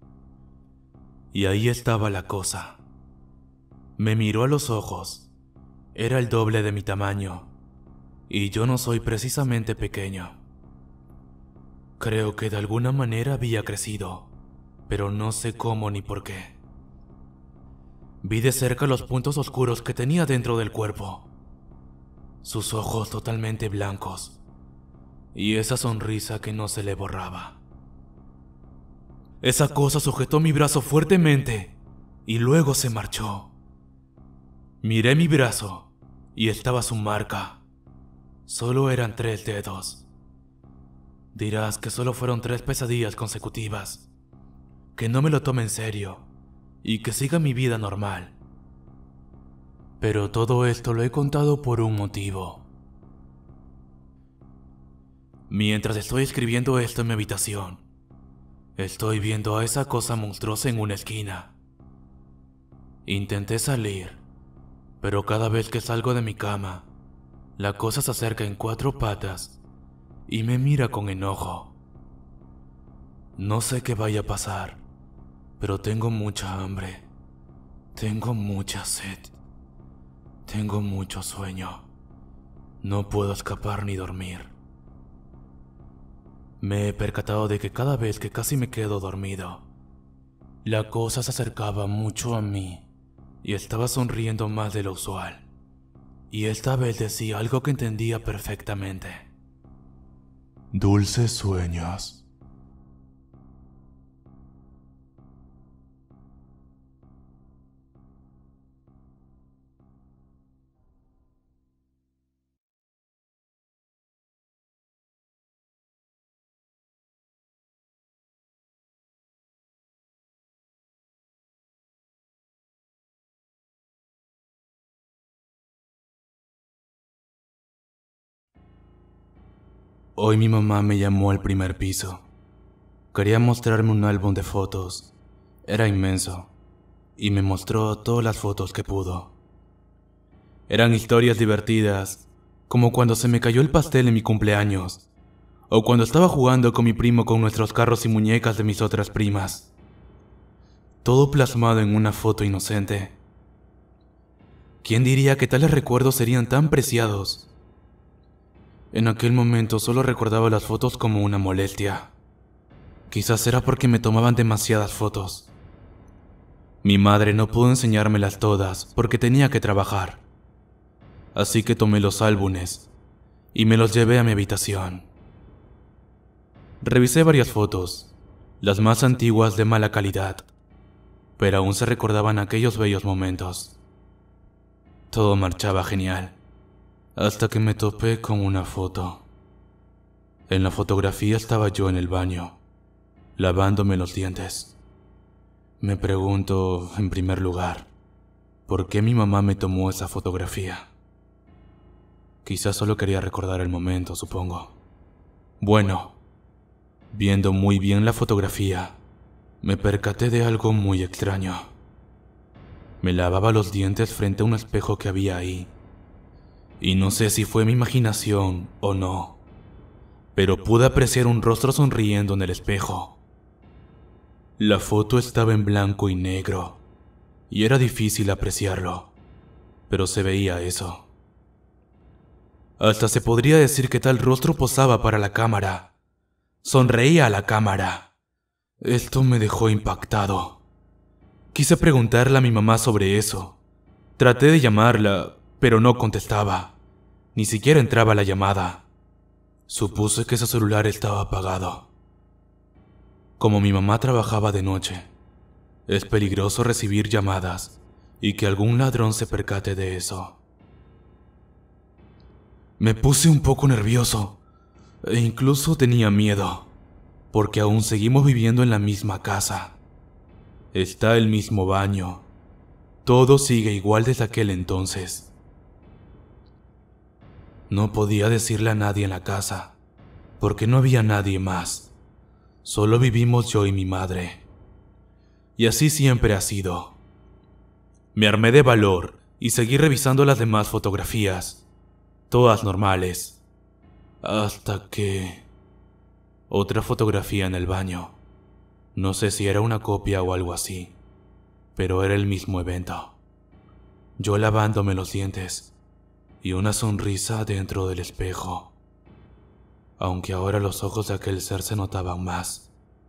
Y ahí estaba la cosa. Me miró a los ojos Era el doble de mi tamaño, y yo no soy precisamente pequeño. Creo que de alguna manera había crecido, pero no sé cómo ni por qué. Vi de cerca los puntos oscuros que tenía dentro del cuerpo, sus ojos totalmente blancos, y esa sonrisa que no se le borraba. Esa cosa sujetó mi brazo fuertemente y luego se marchó. Miré mi brazo y estaba su marca. Solo eran tres dedos. Dirás que solo fueron tres pesadillas consecutivas, que no me lo tome en serio y que siga mi vida normal. Pero todo esto lo he contado por un motivo. Mientras estoy escribiendo esto en mi habitación, estoy viendo a esa cosa monstruosa en una esquina. Intenté salir, pero cada vez que salgo de mi cama, la cosa se acerca en cuatro patas y me mira con enojo. No sé qué vaya a pasar, pero tengo mucha hambre, tengo mucha sed, tengo mucho sueño. No puedo escapar ni dormir. Me he percatado de que cada vez que casi me quedo dormido, la cosa se acercaba mucho a mí y estaba sonriendo más de lo usual. Y esta vez decía algo que entendía perfectamente. Dulces sueños. Hoy mi mamá me llamó al primer piso. Quería mostrarme un álbum de fotos. Era inmenso, y me mostró todas las fotos que pudo. Eran historias divertidas, como cuando se me cayó el pastel en mi cumpleaños, o cuando estaba jugando con mi primo con nuestros carros y muñecas de mis otras primas. Todo plasmado en una foto inocente. ¿Quién diría que tales recuerdos serían tan preciados? En aquel momento solo recordaba las fotos como una molestia. Quizás era porque me tomaban demasiadas fotos. Mi madre no pudo enseñármelas todas porque tenía que trabajar. Así que tomé los álbumes y me los llevé a mi habitación. Revisé varias fotos, las más antiguas de mala calidad, pero aún se recordaban aquellos bellos momentos. Todo marchaba genial. Hasta que me topé con una foto. En la fotografía estaba yo en el baño, lavándome los dientes. Me pregunto, en primer lugar, ¿por qué mi mamá me tomó esa fotografía? Quizás solo quería recordar el momento, supongo. Bueno, viendo muy bien la fotografía, me percaté de algo muy extraño. Me lavaba los dientes frente a un espejo que había ahí. Y no sé si fue mi imaginación o no, pero pude apreciar un rostro sonriendo en el espejo. La foto estaba en blanco y negro, y era difícil apreciarlo, pero se veía eso. Hasta se podría decir que tal rostro posaba para la cámara. Sonreía a la cámara. Esto me dejó impactado. Quise preguntarle a mi mamá sobre eso. Traté de llamarla, pero no contestaba. Ni siquiera entraba la llamada. Supuse que su celular estaba apagado. Como mi mamá trabajaba de noche, es peligroso recibir llamadas y que algún ladrón se percate de eso. Me puse un poco nervioso e incluso tenía miedo, porque aún seguimos viviendo en la misma casa. Está el mismo baño. Todo sigue igual desde aquel entonces. No podía decirle a nadie en la casa, porque no había nadie más. Solo vivimos yo y mi madre. Y así siempre ha sido. Me armé de valor y seguí revisando las demás fotografías, todas normales, hasta que... otra fotografía en el baño. No sé si era una copia o algo así, pero era el mismo evento. Yo lavándome los dientes y una sonrisa dentro del espejo, aunque ahora los ojos de aquel ser se notaban más.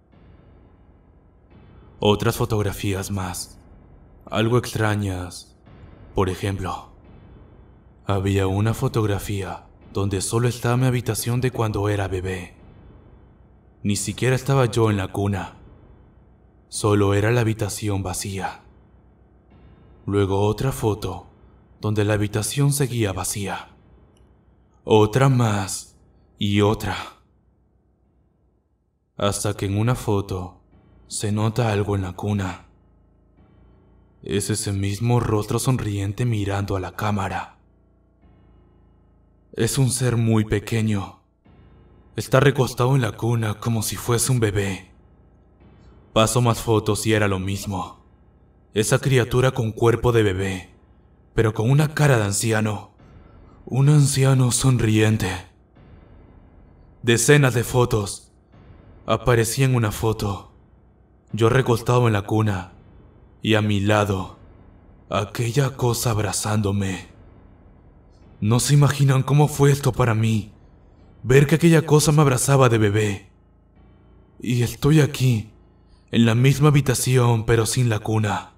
Otras fotografías más, algo extrañas. Por ejemplo, había una fotografía donde solo estaba mi habitación de cuando era bebé. Ni siquiera estaba yo en la cuna, solo era la habitación vacía. Luego otra foto donde la habitación seguía vacía. Otra más y otra. Hasta que en una foto se nota algo en la cuna. Es ese mismo rostro sonriente mirando a la cámara. Es un ser muy pequeño. Está recostado en la cuna como si fuese un bebé. Paso más fotos y era lo mismo. Esa criatura con cuerpo de bebé, pero con una cara de anciano. Un anciano sonriente. Decenas de fotos. Aparecía en una foto, yo recostado en la cuna, y a mi lado, aquella cosa abrazándome. No se imaginan cómo fue esto para mí, ver que aquella cosa me abrazaba de bebé. Y estoy aquí, en la misma habitación pero sin la cuna.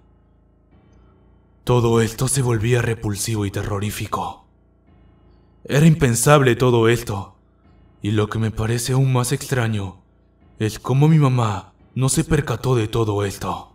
Todo esto se volvía repulsivo y terrorífico. Era impensable todo esto, y lo que me parece aún más extraño es cómo mi mamá no se percató de todo esto.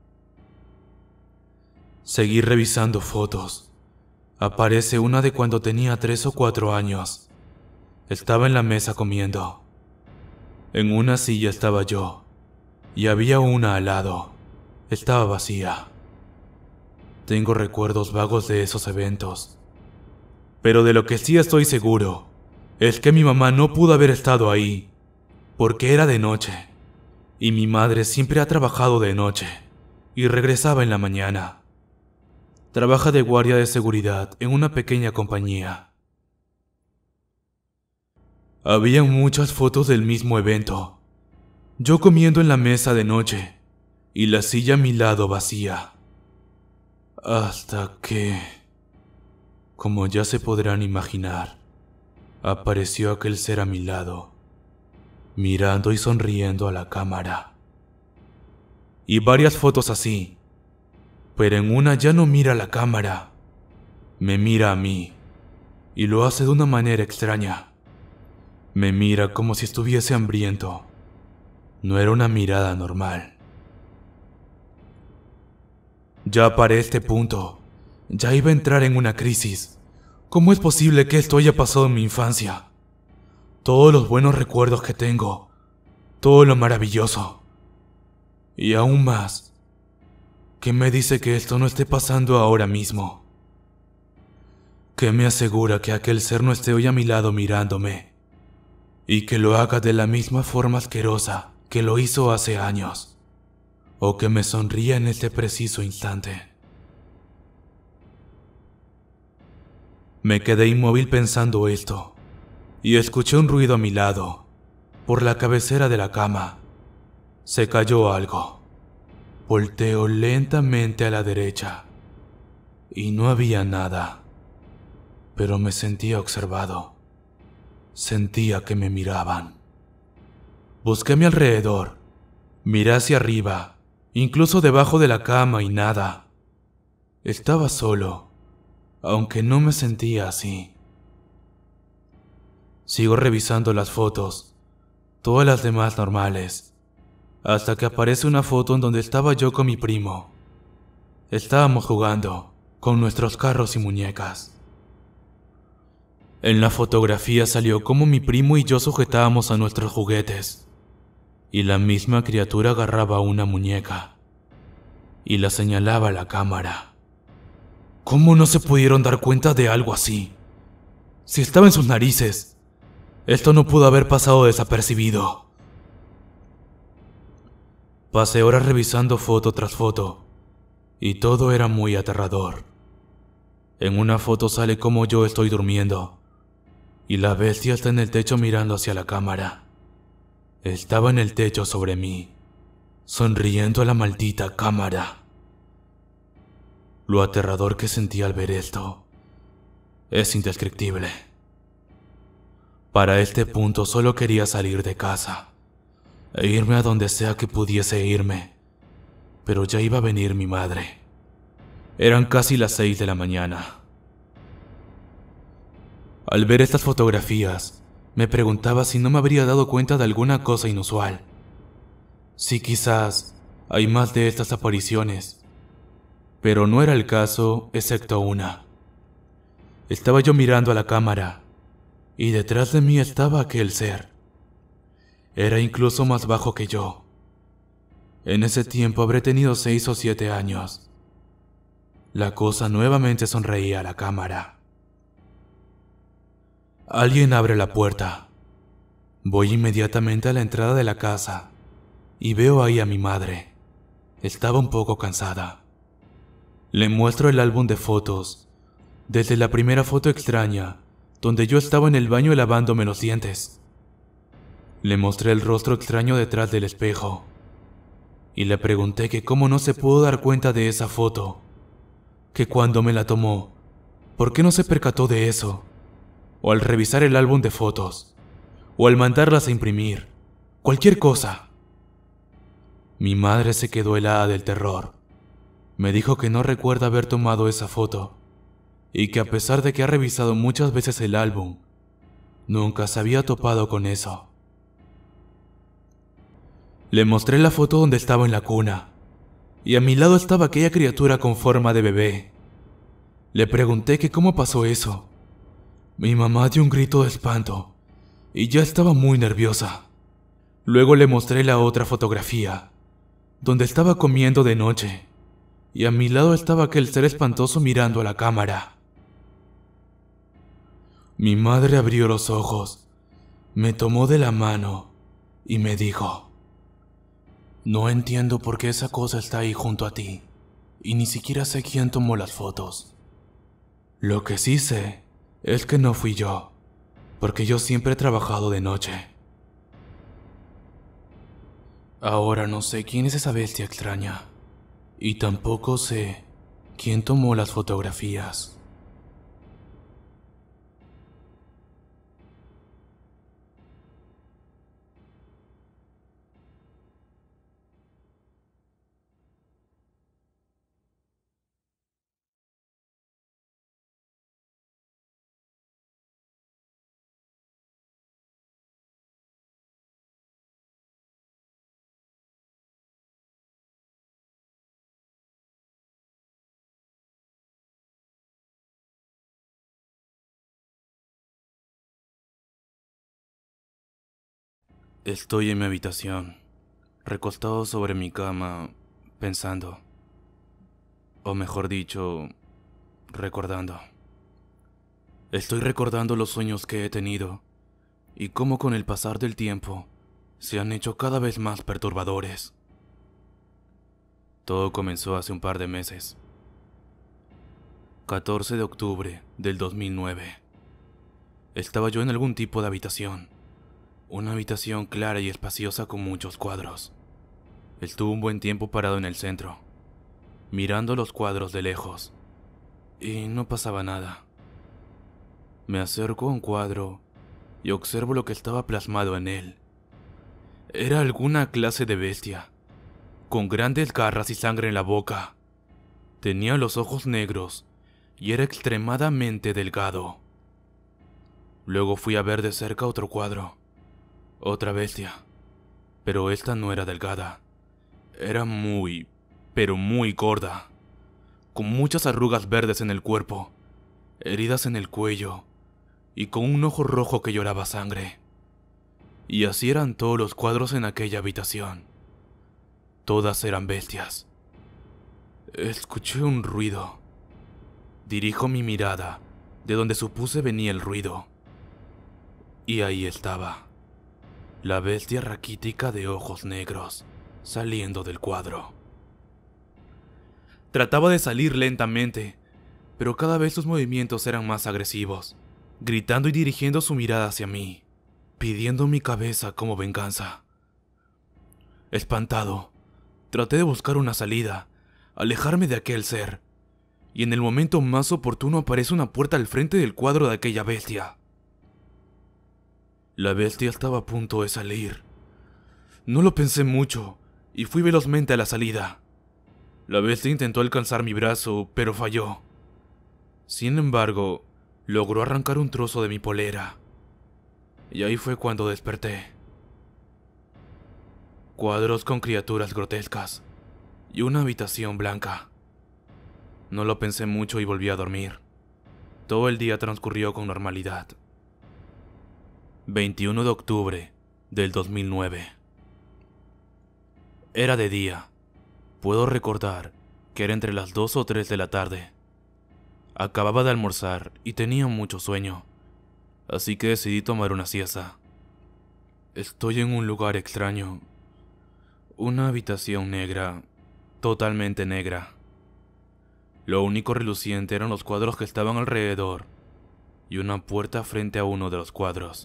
Seguí revisando fotos. Aparece una de cuando tenía tres o cuatro años. Estaba en la mesa comiendo. En una silla estaba yo, y había una al lado. Estaba vacía. Tengo recuerdos vagos de esos eventos. Pero de lo que sí estoy seguro es que mi mamá no pudo haber estado ahí, porque era de noche, y mi madre siempre ha trabajado de noche, y regresaba en la mañana. Trabaja de guardia de seguridad en una pequeña compañía. Había muchas fotos del mismo evento. Yo comiendo en la mesa de noche, y la silla a mi lado vacía. Hasta que, como ya se podrán imaginar, apareció aquel ser a mi lado, mirando y sonriendo a la cámara. Y varias fotos así, pero en una ya no mira a la cámara, me mira a mí, y lo hace de una manera extraña. Me mira como si estuviese hambriento. No era una mirada normal. Ya para este punto, ya iba a entrar en una crisis. ¿Cómo es posible que esto haya pasado en mi infancia? Todos los buenos recuerdos que tengo, todo lo maravilloso. Y aún más, ¿qué me dice que esto no esté pasando ahora mismo? ¿Qué me asegura que aquel ser no esté hoy a mi lado mirándome? Y que lo haga de la misma forma asquerosa que lo hizo hace años. O que me sonría en este preciso instante. Me quedé inmóvil pensando esto, y escuché un ruido a mi lado, por la cabecera de la cama. Se cayó algo. Volteo lentamente a la derecha, y no había nada, pero me sentía observado. Sentía que me miraban. Busqué a mi alrededor, miré hacia arriba, incluso debajo de la cama y nada. Estaba solo, aunque no me sentía así. Sigo revisando las fotos, todas las demás normales, hasta que aparece una foto en donde estaba yo con mi primo. Estábamos jugando con nuestros carros y muñecas. En la fotografía salió como mi primo y yo sujetábamos a nuestros juguetes, y la misma criatura agarraba una muñeca y la señalaba a la cámara. ¿Cómo no se pudieron dar cuenta de algo así? Si estaba en sus narices, esto no pudo haber pasado desapercibido. Pasé horas revisando foto tras foto, y todo era muy aterrador. En una foto sale como yo estoy durmiendo, y la bestia está en el techo mirando hacia la cámara. Estaba en el techo sobre mí, sonriendo a la maldita cámara. Lo aterrador que sentí al ver esto Es indescriptible. Para este punto solo quería salir de casa e irme a donde sea que pudiese irme, pero ya iba a venir mi madre. Eran casi las seis de la mañana. Al ver estas fotografías, me preguntaba si no me habría dado cuenta de alguna cosa inusual. Sí, quizás hay más de estas apariciones, pero no era el caso, excepto una. Estaba yo mirando a la cámara, y detrás de mí estaba aquel ser. Era incluso más bajo que yo. En ese tiempo habré tenido seis o siete años. La cosa nuevamente sonreía a la cámara. Alguien abre la puerta. Voy inmediatamente a la entrada de la casa y veo ahí a mi madre. Estaba un poco cansada. Le muestro el álbum de fotos, desde la primera foto extraña, donde yo estaba en el baño lavándome los dientes. Le mostré el rostro extraño detrás del espejo y le pregunté que cómo no se pudo dar cuenta de esa foto, que cuando me la tomó, ¿por qué no se percató de eso? O al revisar el álbum de fotos, o al mandarlas a imprimir, cualquier cosa. Mi madre se quedó helada del terror. Me dijo que no recuerda haber tomado esa foto, y que a pesar de que ha revisado muchas veces el álbum, nunca se había topado con eso. Le mostré la foto donde estaba en la cuna, y a mi lado estaba aquella criatura con forma de bebé. Le pregunté que cómo pasó eso. Mi mamá dio un grito de espanto, y ya estaba muy nerviosa. Luego le mostré la otra fotografía, donde estaba comiendo de noche, y a mi lado estaba aquel ser espantoso mirando a la cámara. Mi madre abrió los ojos, me tomó de la mano y me dijo: no entiendo por qué esa cosa está ahí junto a ti, y ni siquiera sé quién tomó las fotos. Lo que sí sé es que no fui yo, porque yo siempre he trabajado de noche. Ahora no sé quién es esa bestia extraña, y tampoco sé quién tomó las fotografías. Estoy en mi habitación, recostado sobre mi cama, pensando, o mejor dicho, recordando. Estoy recordando los sueños que he tenido, y cómo con el pasar del tiempo se han hecho cada vez más perturbadores. Todo comenzó hace un par de meses. catorce de octubre del dos mil nueve. Estaba yo en algún tipo de habitación. Una habitación clara y espaciosa con muchos cuadros. Estuve un buen tiempo parado en el centro, mirando los cuadros de lejos, y no pasaba nada. Me acerco a un cuadro y observo lo que estaba plasmado en él. Era alguna clase de bestia, con grandes garras y sangre en la boca. Tenía los ojos negros y era extremadamente delgado. Luego fui a ver de cerca otro cuadro. Otra bestia, pero esta no era delgada. Era muy, pero muy gorda, con muchas arrugas verdes en el cuerpo, heridas en el cuello y con un ojo rojo que lloraba sangre. Y así eran todos los cuadros en aquella habitación. Todas eran bestias. Escuché un ruido. Dirijo mi mirada de donde supuse venía el ruido. Y ahí estaba la bestia raquítica de ojos negros, saliendo del cuadro. Trataba de salir lentamente, pero cada vez sus movimientos eran más agresivos, gritando y dirigiendo su mirada hacia mí, pidiendo mi cabeza como venganza. Espantado, traté de buscar una salida, alejarme de aquel ser, y en el momento más oportuno aparece una puerta al frente del cuadro de aquella bestia. La bestia estaba a punto de salir. No lo pensé mucho y fui velozmente a la salida. La bestia intentó alcanzar mi brazo, pero falló. Sin embargo, logró arrancar un trozo de mi polera. Y ahí fue cuando desperté. Cuadros con criaturas grotescas y una habitación blanca. No lo pensé mucho y volví a dormir. Todo el día transcurrió con normalidad. veintiuno de octubre del dos mil nueve. Era de día. Puedo recordar que era entre las dos o tres de la tarde. Acababa de almorzar y tenía mucho sueño, así que decidí tomar una siesta. Estoy en un lugar extraño. Una habitación negra, totalmente negra. Lo único reluciente eran los cuadros que estaban alrededor y una puerta frente a uno de los cuadros.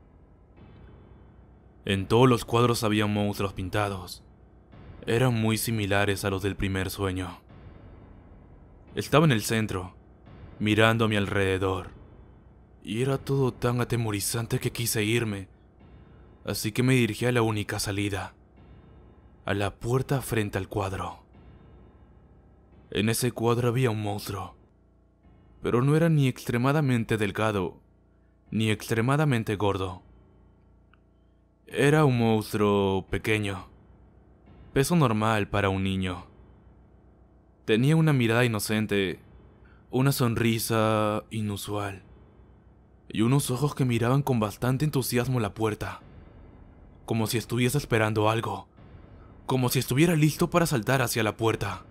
En todos los cuadros había monstruos pintados. Eran muy similares a los del primer sueño. Estaba en el centro, mirando a mi alrededor, y era todo tan atemorizante que quise irme, así que me dirigí a la única salida, a la puerta frente al cuadro. En ese cuadro había un monstruo, pero no era ni extremadamente delgado, ni extremadamente gordo. Era un monstruo pequeño, peso normal para un niño. Tenía una mirada inocente, una sonrisa inusual, y unos ojos que miraban con bastante entusiasmo la puerta, como si estuviese esperando algo, como si estuviera listo para saltar hacia la puerta.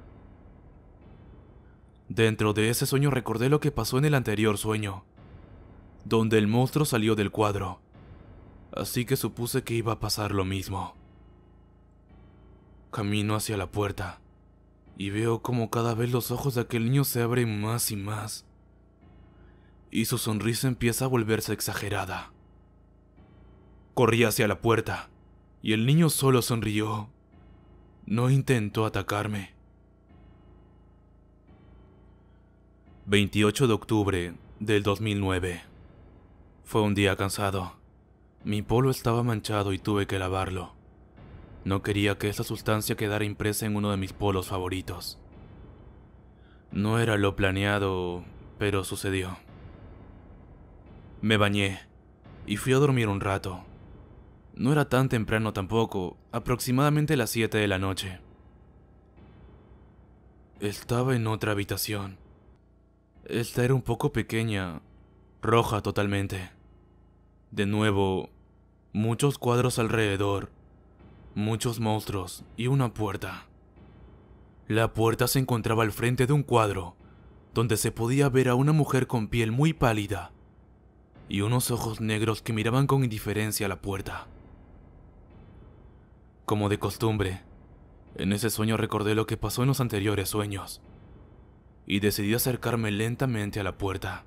Dentro de ese sueño recordé lo que pasó en el anterior sueño, donde el monstruo salió del cuadro, así que supuse que iba a pasar lo mismo. Camino hacia la puerta y veo como cada vez los ojos de aquel niño se abren más y más, y su sonrisa empieza a volverse exagerada. Corrí hacia la puerta y el niño solo sonrió. No intentó atacarme. veintiocho de octubre del dos mil nueve. Fue un día cansado. Mi polo estaba manchado y tuve que lavarlo. No quería que esa sustancia quedara impresa en uno de mis polos favoritos. No era lo planeado, pero sucedió. Me bañé y fui a dormir un rato. No era tan temprano tampoco, aproximadamente las siete de la noche. Estaba en otra habitación. Esta era un poco pequeña, roja totalmente. De nuevo, muchos cuadros alrededor, muchos monstruos y una puerta. La puerta se encontraba al frente de un cuadro, donde se podía ver a una mujer con piel muy pálida y unos ojos negros que miraban con indiferencia a la puerta. Como de costumbre, en ese sueño recordé lo que pasó en los anteriores sueños, y decidí acercarme lentamente a la puerta.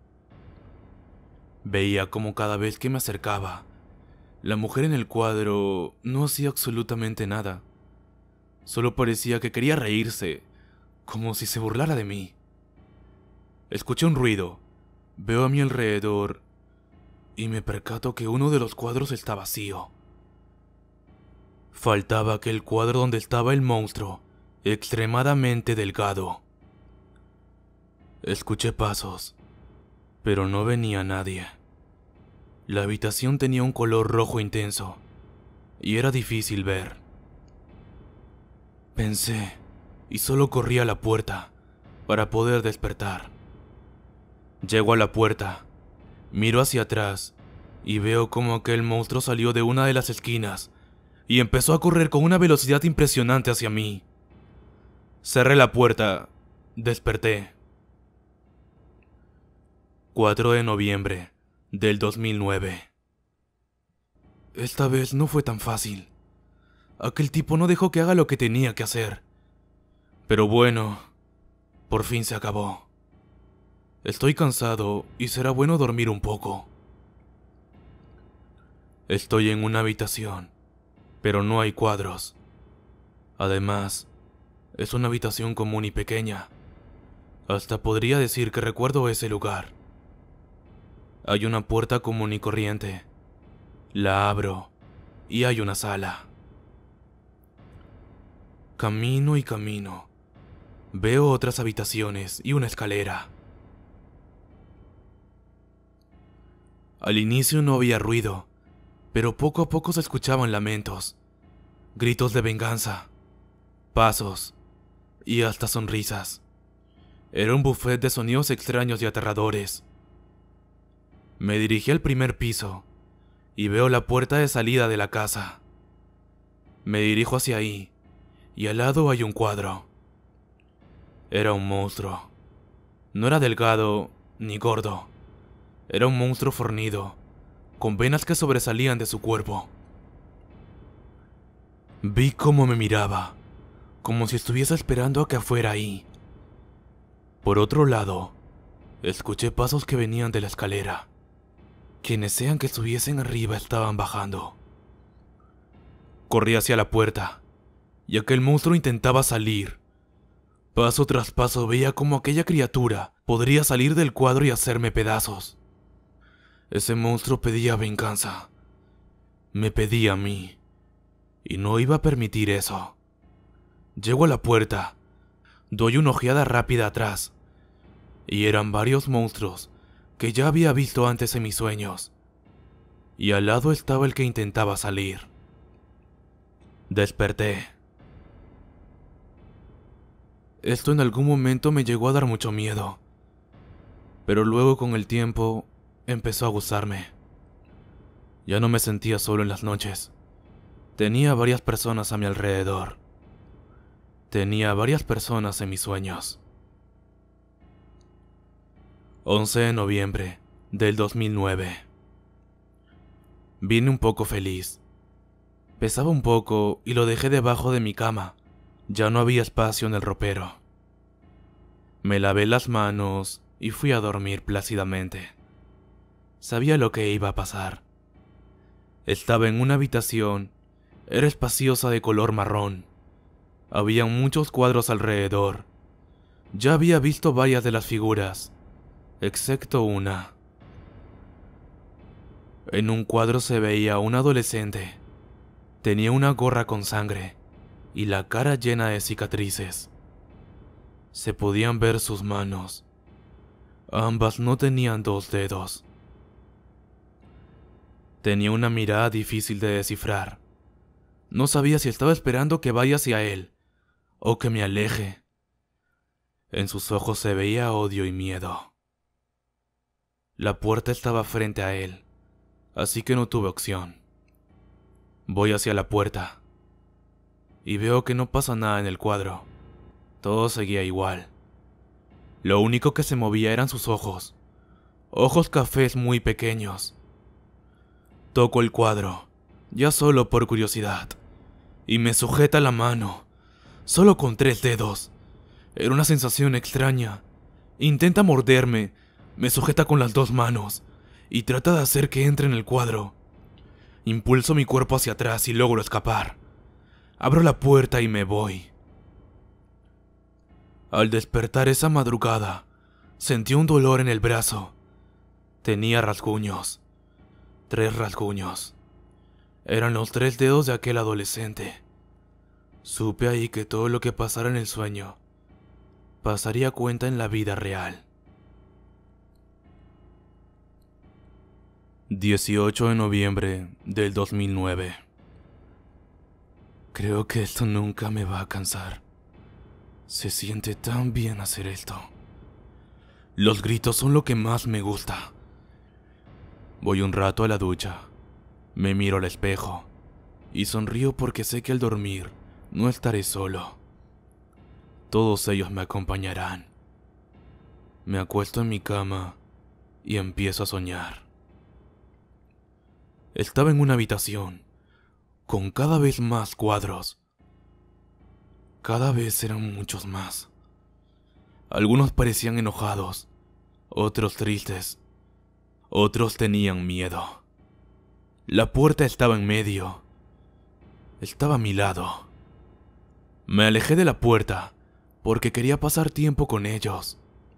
Veía como cada vez que me acercaba, la mujer en el cuadro no hacía absolutamente nada. Solo parecía que quería reírse, como si se burlara de mí. Escuché un ruido, veo a mi alrededor y me percato que uno de los cuadros está vacío. Faltaba aquel cuadro donde estaba el monstruo, extremadamente delgado. Escuché pasos, pero no venía nadie. La habitación tenía un color rojo intenso y era difícil ver. Pensé y solo corrí a la puerta para poder despertar. Llego a la puerta, miro hacia atrás y veo como aquel monstruo salió de una de las esquinas y empezó a correr con una velocidad impresionante hacia mí. Cerré la puerta, desperté. cuatro de noviembre del dos mil nueve. Esta vez no fue tan fácil. Aquel tipo no dejó que haga lo que tenía que hacer. Pero bueno, por fin se acabó. Estoy cansado y será bueno dormir un poco. Estoy en una habitación, pero no hay cuadros. Además, es una habitación común y pequeña, Hasta podría decir que recuerdo ese lugar. Hay una puerta común y corriente. La abro y hay una sala. Camino y camino. Veo otras habitaciones y una escalera. Al inicio no había ruido, pero poco a poco se escuchaban lamentos, gritos de venganza, pasos y hasta sonrisas. Era un buffet de sonidos extraños y aterradores. Me dirigí al primer piso y veo la puerta de salida de la casa. Me dirijo hacia ahí y al lado hay un cuadro. Era un monstruo. No era delgado ni gordo. Era un monstruo fornido, con venas que sobresalían de su cuerpo. Vi cómo me miraba, como si estuviese esperando a que fuera ahí. Por otro lado, escuché pasos que venían de la escalera. Quienes sean que estuviesen arriba estaban bajando. Corrí hacia la puerta, y aquel monstruo intentaba salir. Paso tras paso veía cómo aquella criatura podría salir del cuadro y hacerme pedazos. Ese monstruo pedía venganza. Me pedía a mí, y no iba a permitir eso. Llego a la puerta, doy una ojeada rápida atrás, y eran varios monstruos que ya había visto antes en mis sueños, y al lado estaba el que intentaba salir. Desperté. Esto en algún momento me llegó a dar mucho miedo, pero luego con el tiempo empezó a gustarme. Ya no me sentía solo en las noches. Tenía varias personas a mi alrededor. Tenía varias personas en mis sueños. once de noviembre del dos mil nueve. Vine un poco feliz. Pesaba un poco y lo dejé debajo de mi cama. Ya no había espacio en el ropero. Me lavé las manos y fui a dormir plácidamente. Sabía lo que iba a pasar. Estaba en una habitación. Era espaciosa de color marrón. Había muchos cuadros alrededor. Ya había visto varias de las figuras, excepto una. En un cuadro se veía a un adolescente. Tenía una gorra con sangre y la cara llena de cicatrices. Se podían ver sus manos. Ambas no tenían dos dedos. Tenía una mirada difícil de descifrar. No sabía si estaba esperando que vaya hacia él o que me aleje. En sus ojos se veía odio y miedo. La puerta estaba frente a él, así que no tuve opción. Voy hacia la puerta y veo que no pasa nada en el cuadro. Todo seguía igual. Lo único que se movía eran sus ojos, ojos cafés muy pequeños. Toco el cuadro, ya solo por curiosidad, y me sujeta la mano, solo con tres dedos. Era una sensación extraña. Intenta morderme, me sujeta con las dos manos, y trata de hacer que entre en el cuadro. Impulso mi cuerpo hacia atrás y logro escapar. Abro la puerta y me voy. Al despertar esa madrugada, sentí un dolor en el brazo. Tenía rasguños. Tres rasguños. Eran los tres dedos de aquel adolescente. Supe ahí que todo lo que pasara en el sueño pasaría cuenta en la vida real. dieciocho de noviembre del dos mil nueve. Creo que esto nunca me va a cansar. Se siente tan bien hacer esto. Los gritos son lo que más me gusta. Voy un rato a la ducha, me miro al espejo y sonrío porque sé que al dormir no estaré solo. Todos ellos me acompañarán. Me acuesto en mi cama y empiezo a soñar. Estaba en una habitación con cada vez más cuadros. Cada vez eran muchos más. Algunos parecían enojados, otros tristes. Otros tenían miedo. La puerta estaba en medio. Estaba a mi lado. Me alejé de la puerta porque quería pasar tiempo con ellos.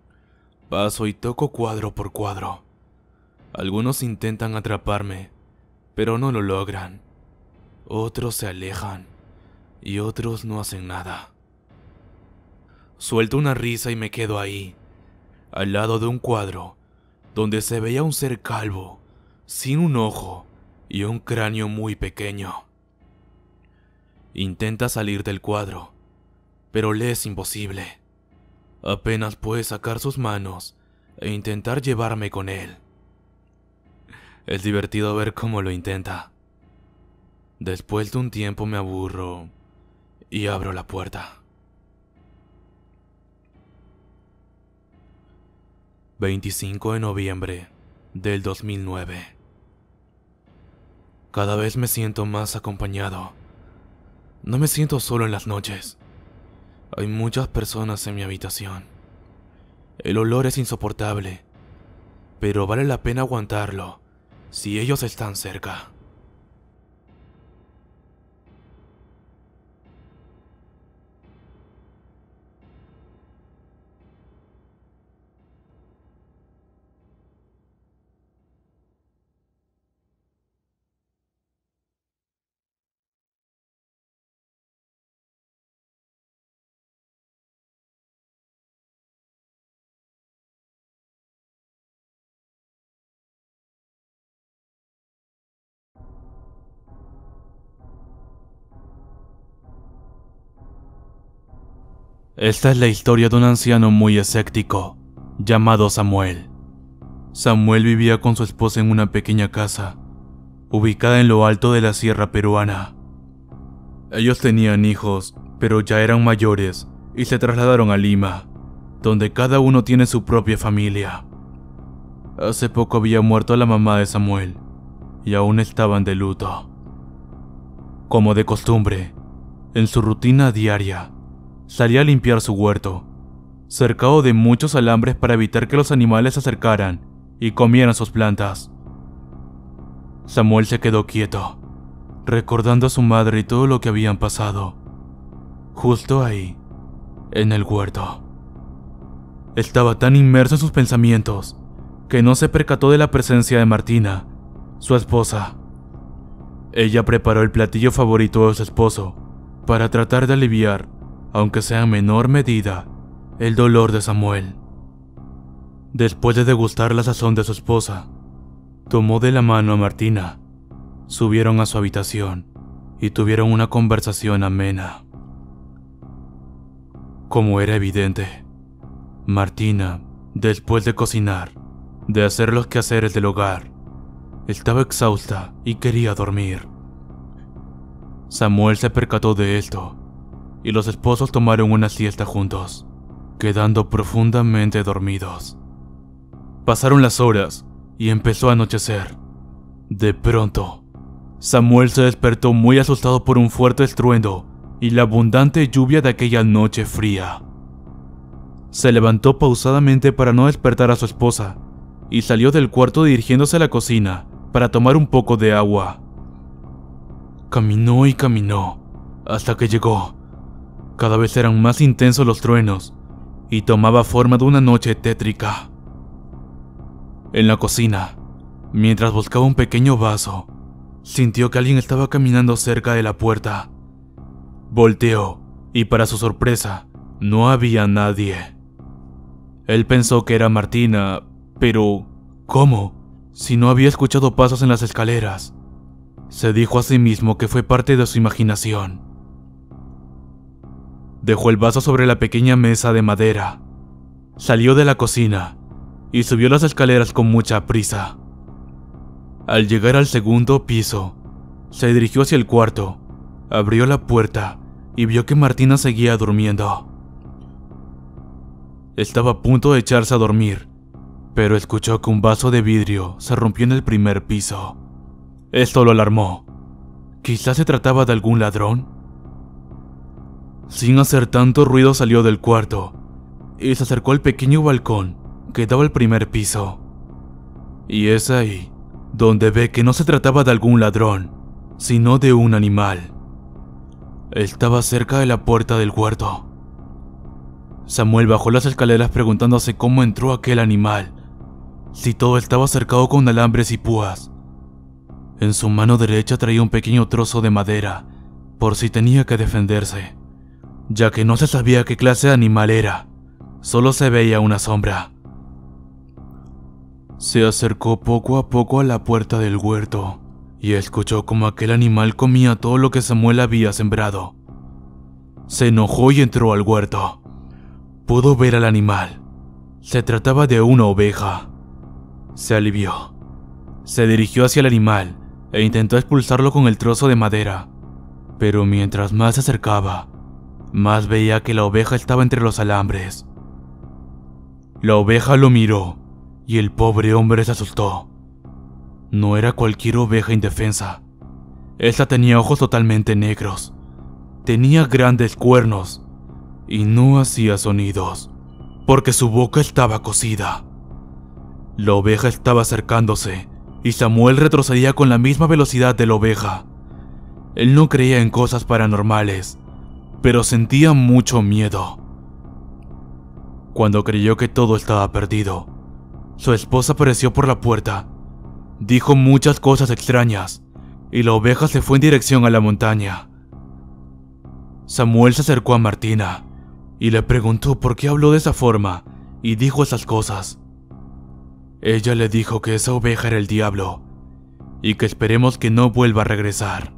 Paso y toco cuadro por cuadro. Algunos intentan atraparme, pero no lo logran. Otros se alejan y otros no hacen nada. Suelto una risa y me quedo ahí, al lado de un cuadro, donde se veía un ser calvo, sin un ojo y un cráneo muy pequeño. Intenta salir del cuadro, pero le es imposible. Apenas puede sacar sus manos e intentar llevarme con él. Es divertido ver cómo lo intenta. Después de un tiempo me aburro y abro la puerta. veinticinco de noviembre del dos mil nueve. Cada vez me siento más acompañado. No me siento solo en las noches. Hay muchas personas en mi habitación. El olor es insoportable, pero vale la pena aguantarlo si ellos están cerca. Esta es la historia de un anciano muy escéptico, llamado Samuel. Samuel vivía con su esposa en una pequeña casa, ubicada en lo alto de la sierra peruana. Ellos tenían hijos, pero ya eran mayores y se trasladaron a Lima, donde cada uno tiene su propia familia. Hace poco había muerto la mamá de Samuel, y aún estaban de luto. Como de costumbre, en su rutina diaria, salía a limpiar su huerto, cercado de muchos alambres para evitar que los animales se acercaran y comieran sus plantas. Samuel se quedó quieto, recordando a su madre y todo lo que habían pasado. Justo ahí, en el huerto. Estaba tan inmerso en sus pensamientos que no se percató de la presencia de Martina, su esposa. Ella preparó el platillo favorito de su esposo para tratar de aliviar, aunque sea en menor medida, el dolor de Samuel. Después de degustar la sazón de su esposa, tomó de la mano a Martina, subieron a su habitación y tuvieron una conversación amena. Como era evidente, Martina, después de cocinar, de hacer los quehaceres del hogar, estaba exhausta y quería dormir. Samuel se percató de esto, y los esposos tomaron una siesta juntos, quedando profundamente dormidos. Pasaron las horas y empezó a anochecer. De pronto, Samuel se despertó muy asustado por un fuerte estruendo y la abundante lluvia de aquella noche fría. Se levantó pausadamente para no despertar a su esposa y salió del cuarto dirigiéndose a la cocina para tomar un poco de agua. Caminó y caminó hasta que llegó. Cada vez eran más intensos los truenos y tomaba forma de una noche tétrica. En la cocina, mientras buscaba un pequeño vaso, sintió que alguien estaba caminando cerca de la puerta. Volteó y, para su sorpresa, no había nadie. Él pensó que era Martina, pero ¿cómo? Si no había escuchado pasos en las escaleras. Se dijo a sí mismo que fue parte de su imaginación. Dejó el vaso sobre la pequeña mesa de madera, salió de la cocina y subió las escaleras con mucha prisa. Al llegar al segundo piso, se dirigió hacia el cuarto, abrió la puerta y vio que Martina seguía durmiendo. Estaba a punto de echarse a dormir, pero escuchó que un vaso de vidrio se rompió en el primer piso. Esto lo alarmó. ¿Quizás se trataba de algún ladrón? Sin hacer tanto ruido salió del cuarto y se acercó al pequeño balcón que daba al primer piso. Y es ahí donde ve que no se trataba de algún ladrón, sino de un animal. Estaba cerca de la puerta del huerto. Samuel bajó las escaleras preguntándose cómo entró aquel animal, si todo estaba cercado con alambres y púas. En su mano derecha traía un pequeño trozo de madera, por si tenía que defenderse, ya que no se sabía qué clase de animal era, solo se veía una sombra. Se acercó poco a poco a la puerta del huerto y escuchó cómo aquel animal comía todo lo que Samuel había sembrado. Se enojó y entró al huerto. Pudo ver al animal. Se trataba de una oveja. Se alivió. Se dirigió hacia el animal e intentó expulsarlo con el trozo de madera, pero mientras más se acercaba, más veía que la oveja estaba entre los alambres. La oveja lo miró y el pobre hombre se asustó. No era cualquier oveja indefensa. Esta tenía ojos totalmente negros, tenía grandes cuernos y no hacía sonidos, porque su boca estaba cosida. La oveja estaba acercándose y Samuel retrocedía con la misma velocidad de la oveja. Él no creía en cosas paranormales, pero sentía mucho miedo. Cuando creyó que todo estaba perdido, su esposa apareció por la puerta. Dijo muchas cosas extrañas y la oveja se fue en dirección a la montaña. Samuel se acercó a Martina y le preguntó por qué habló de esa forma y dijo esas cosas. Ella le dijo que esa oveja era el diablo y que esperemos que no vuelva a regresar.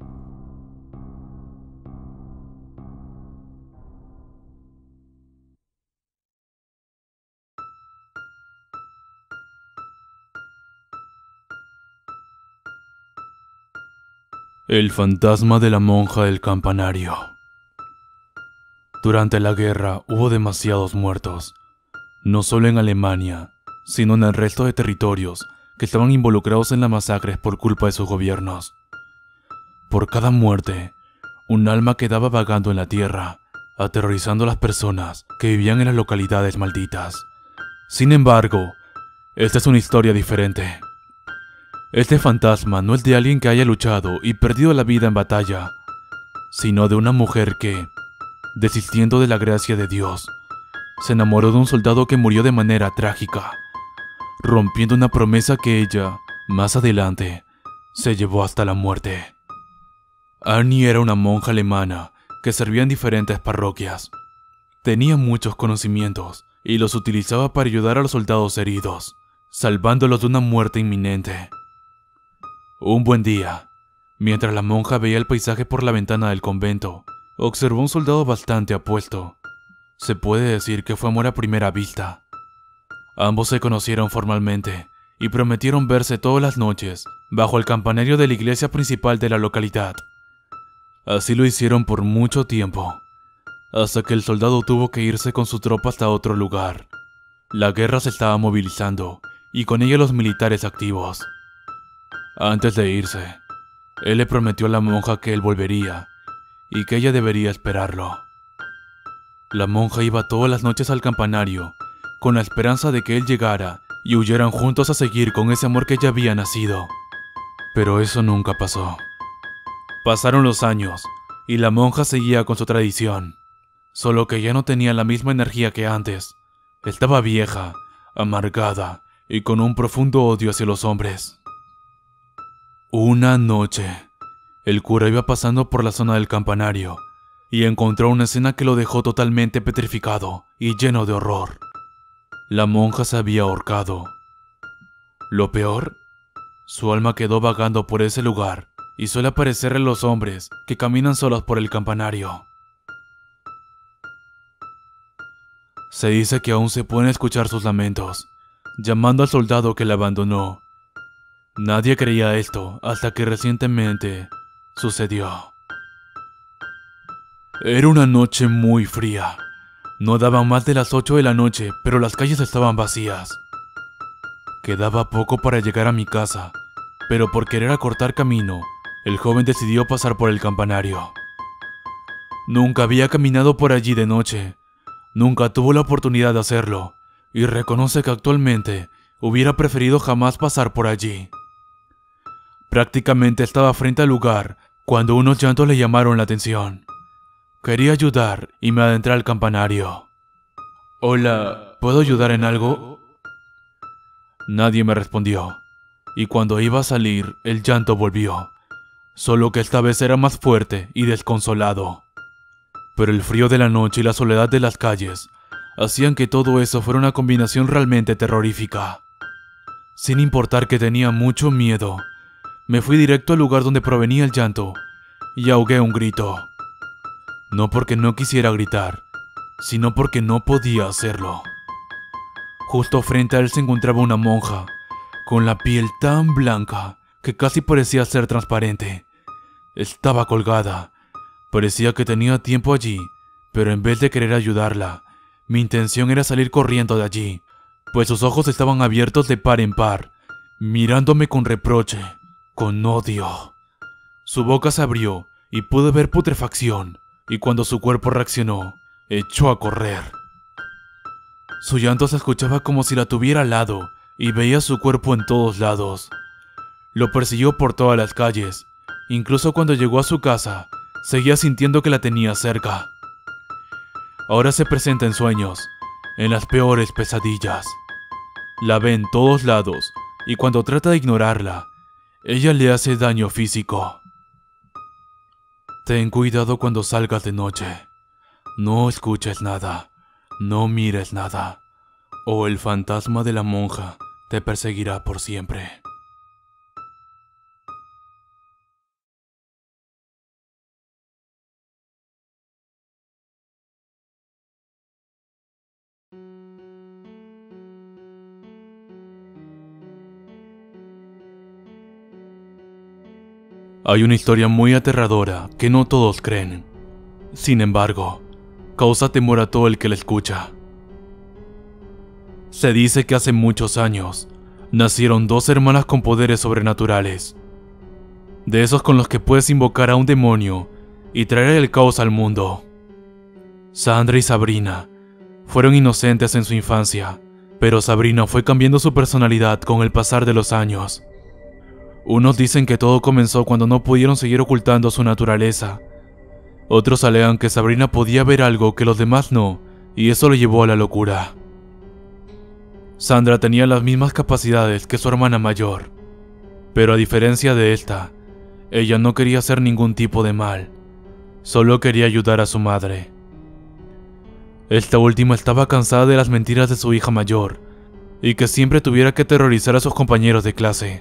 El fantasma de la monja del campanario. Durante la guerra hubo demasiados muertos, no solo en Alemania, sino en el resto de territorios que estaban involucrados en las masacres por culpa de sus gobiernos. Por cada muerte, un alma quedaba vagando en la tierra, aterrorizando a las personas que vivían en las localidades malditas. Sin embargo, esta es una historia diferente. Este fantasma no es de alguien que haya luchado y perdido la vida en batalla, sino de una mujer que, desistiendo de la gracia de Dios, se enamoró de un soldado que murió de manera trágica, rompiendo una promesa que ella, más adelante, se llevó hasta la muerte. Annie era una monja alemana que servía en diferentes parroquias. Tenía muchos conocimientos y los utilizaba para ayudar a los soldados heridos, salvándolos de una muerte inminente. Un buen día, mientras la monja veía el paisaje por la ventana del convento, observó un soldado bastante apuesto. Se puede decir que fue amor a primera vista. Ambos se conocieron formalmente y prometieron verse todas las noches bajo el campanario de la iglesia principal de la localidad. Así lo hicieron por mucho tiempo, hasta que el soldado tuvo que irse con su tropa hasta otro lugar. La guerra se estaba movilizando y con ella los militares activos. Antes de irse, él le prometió a la monja que él volvería y que ella debería esperarlo. La monja iba todas las noches al campanario con la esperanza de que él llegara y huyeran juntos a seguir con ese amor que ya había nacido. Pero eso nunca pasó. Pasaron los años y la monja seguía con su tradición, solo que ya no tenía la misma energía que antes. Estaba vieja, amargada y con un profundo odio hacia los hombres. Una noche, el cura iba pasando por la zona del campanario y encontró una escena que lo dejó totalmente petrificado y lleno de horror. La monja se había ahorcado. Lo peor, su alma quedó vagando por ese lugar y suele aparecer en los hombres que caminan solos por el campanario. Se dice que aún se pueden escuchar sus lamentos, llamando al soldado que la abandonó. Nadie creía esto hasta que recientemente sucedió. Era una noche muy fría. No daban más de las ocho de la noche, pero las calles estaban vacías. Quedaba poco para llegar a mi casa, pero por querer acortar camino, el joven decidió pasar por el campanario. Nunca había caminado por allí de noche, nunca tuvo la oportunidad de hacerlo, y reconoce que actualmente hubiera preferido jamás pasar por allí. Prácticamente estaba frente al lugar cuando unos llantos le llamaron la atención. Quería ayudar y me adentré al campanario. Hola, ¿puedo ayudar en algo? Nadie me respondió, y cuando iba a salir, el llanto volvió, solo que esta vez era más fuerte y desconsolado. Pero el frío de la noche y la soledad de las calles hacían que todo eso fuera una combinación realmente terrorífica. Sin importar que tenía mucho miedo, me fui directo al lugar donde provenía el llanto y ahogué un grito. No porque no quisiera gritar, sino porque no podía hacerlo. Justo frente a él se encontraba una monja, con la piel tan blanca que casi parecía ser transparente. Estaba colgada. Parecía que tenía tiempo allí, pero en vez de querer ayudarla, mi intención era salir corriendo de allí, pues sus ojos estaban abiertos de par en par, mirándome con reproche, con odio. Su boca se abrió y pude ver putrefacción, y cuando su cuerpo reaccionó, echó a correr. Su llanto se escuchaba como si la tuviera al lado, y veía su cuerpo en todos lados. Lo persiguió por todas las calles, incluso cuando llegó a su casa, seguía sintiendo que la tenía cerca. Ahora se presenta en sueños, en las peores pesadillas. La ve en todos lados, y cuando trata de ignorarla, ella le hace daño físico. Ten cuidado cuando salgas de noche. No escuches nada, no mires nada, o el fantasma de la monja te perseguirá por siempre. Hay una historia muy aterradora que no todos creen. Sin embargo, causa temor a todo el que la escucha. Se dice que hace muchos años nacieron dos hermanas con poderes sobrenaturales. De esos con los que puedes invocar a un demonio y traer el caos al mundo. Sandra y Sabrina fueron inocentes en su infancia, pero Sabrina fue cambiando su personalidad con el pasar de los años. Unos dicen que todo comenzó cuando no pudieron seguir ocultando su naturaleza. Otros alegan que Sabrina podía ver algo que los demás no, y eso lo llevó a la locura. Sandra tenía las mismas capacidades que su hermana mayor, pero a diferencia de esta, ella no quería hacer ningún tipo de mal, solo quería ayudar a su madre. Esta última estaba cansada de las mentiras de su hija mayor, y que siempre tuviera que aterrorizar a sus compañeros de clase.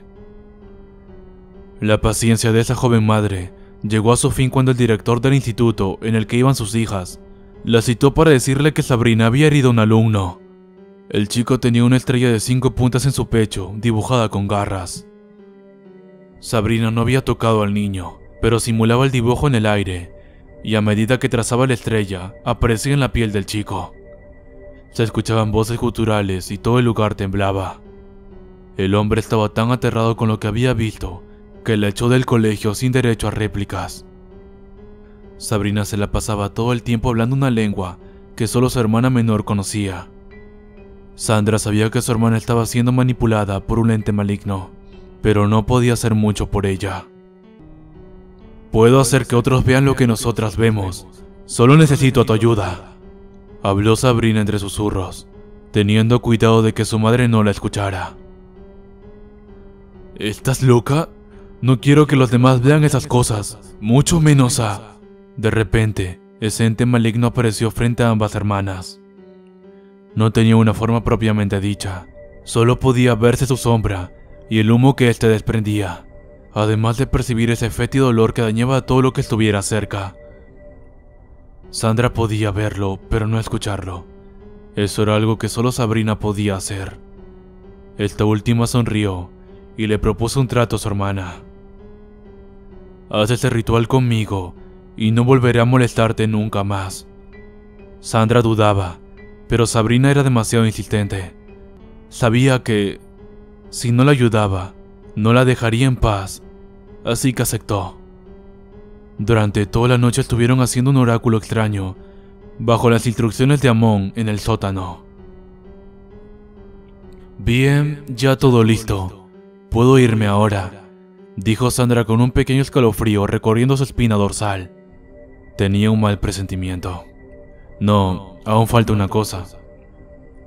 La paciencia de esa joven madre llegó a su fin cuando el director del instituto en el que iban sus hijas la citó para decirle que Sabrina había herido a un alumno. El chico tenía una estrella de cinco puntas en su pecho, dibujada con garras. Sabrina no había tocado al niño, pero simulaba el dibujo en el aire, y a medida que trazaba la estrella, aparecía en la piel del chico. Se escuchaban voces guturales y todo el lugar temblaba. El hombre estaba tan aterrado con lo que había visto que la echó del colegio sin derecho a réplicas. Sabrina se la pasaba todo el tiempo hablando una lengua que solo su hermana menor conocía. Sandra sabía que su hermana estaba siendo manipulada por un ente maligno, pero no podía hacer mucho por ella. Puedo hacer que otros vean lo que nosotras vemos, solo necesito tu ayuda, habló Sabrina entre susurros, teniendo cuidado de que su madre no la escuchara. ¿Estás loca? No quiero que los demás vean esas cosas, mucho menos a... De repente, ese ente maligno apareció frente a ambas hermanas. No tenía una forma propiamente dicha, solo podía verse su sombra y el humo que éste desprendía, además de percibir ese fétido olor que dañaba a todo lo que estuviera cerca. Sandra podía verlo, pero no escucharlo. Eso era algo que solo Sabrina podía hacer. Esta última sonrió y le propuso un trato a su hermana. Haz ese ritual conmigo y no volveré a molestarte nunca más. Sandra dudaba, pero Sabrina era demasiado insistente. Sabía que, si no la ayudaba, no la dejaría en paz, así que aceptó. Durante toda la noche estuvieron haciendo un oráculo extraño, bajo las instrucciones de Amon en el sótano. Bien, ya todo listo. Puedo irme ahora, dijo Sandra con un pequeño escalofrío recorriendo su espina dorsal. Tenía un mal presentimiento. No, aún falta una cosa.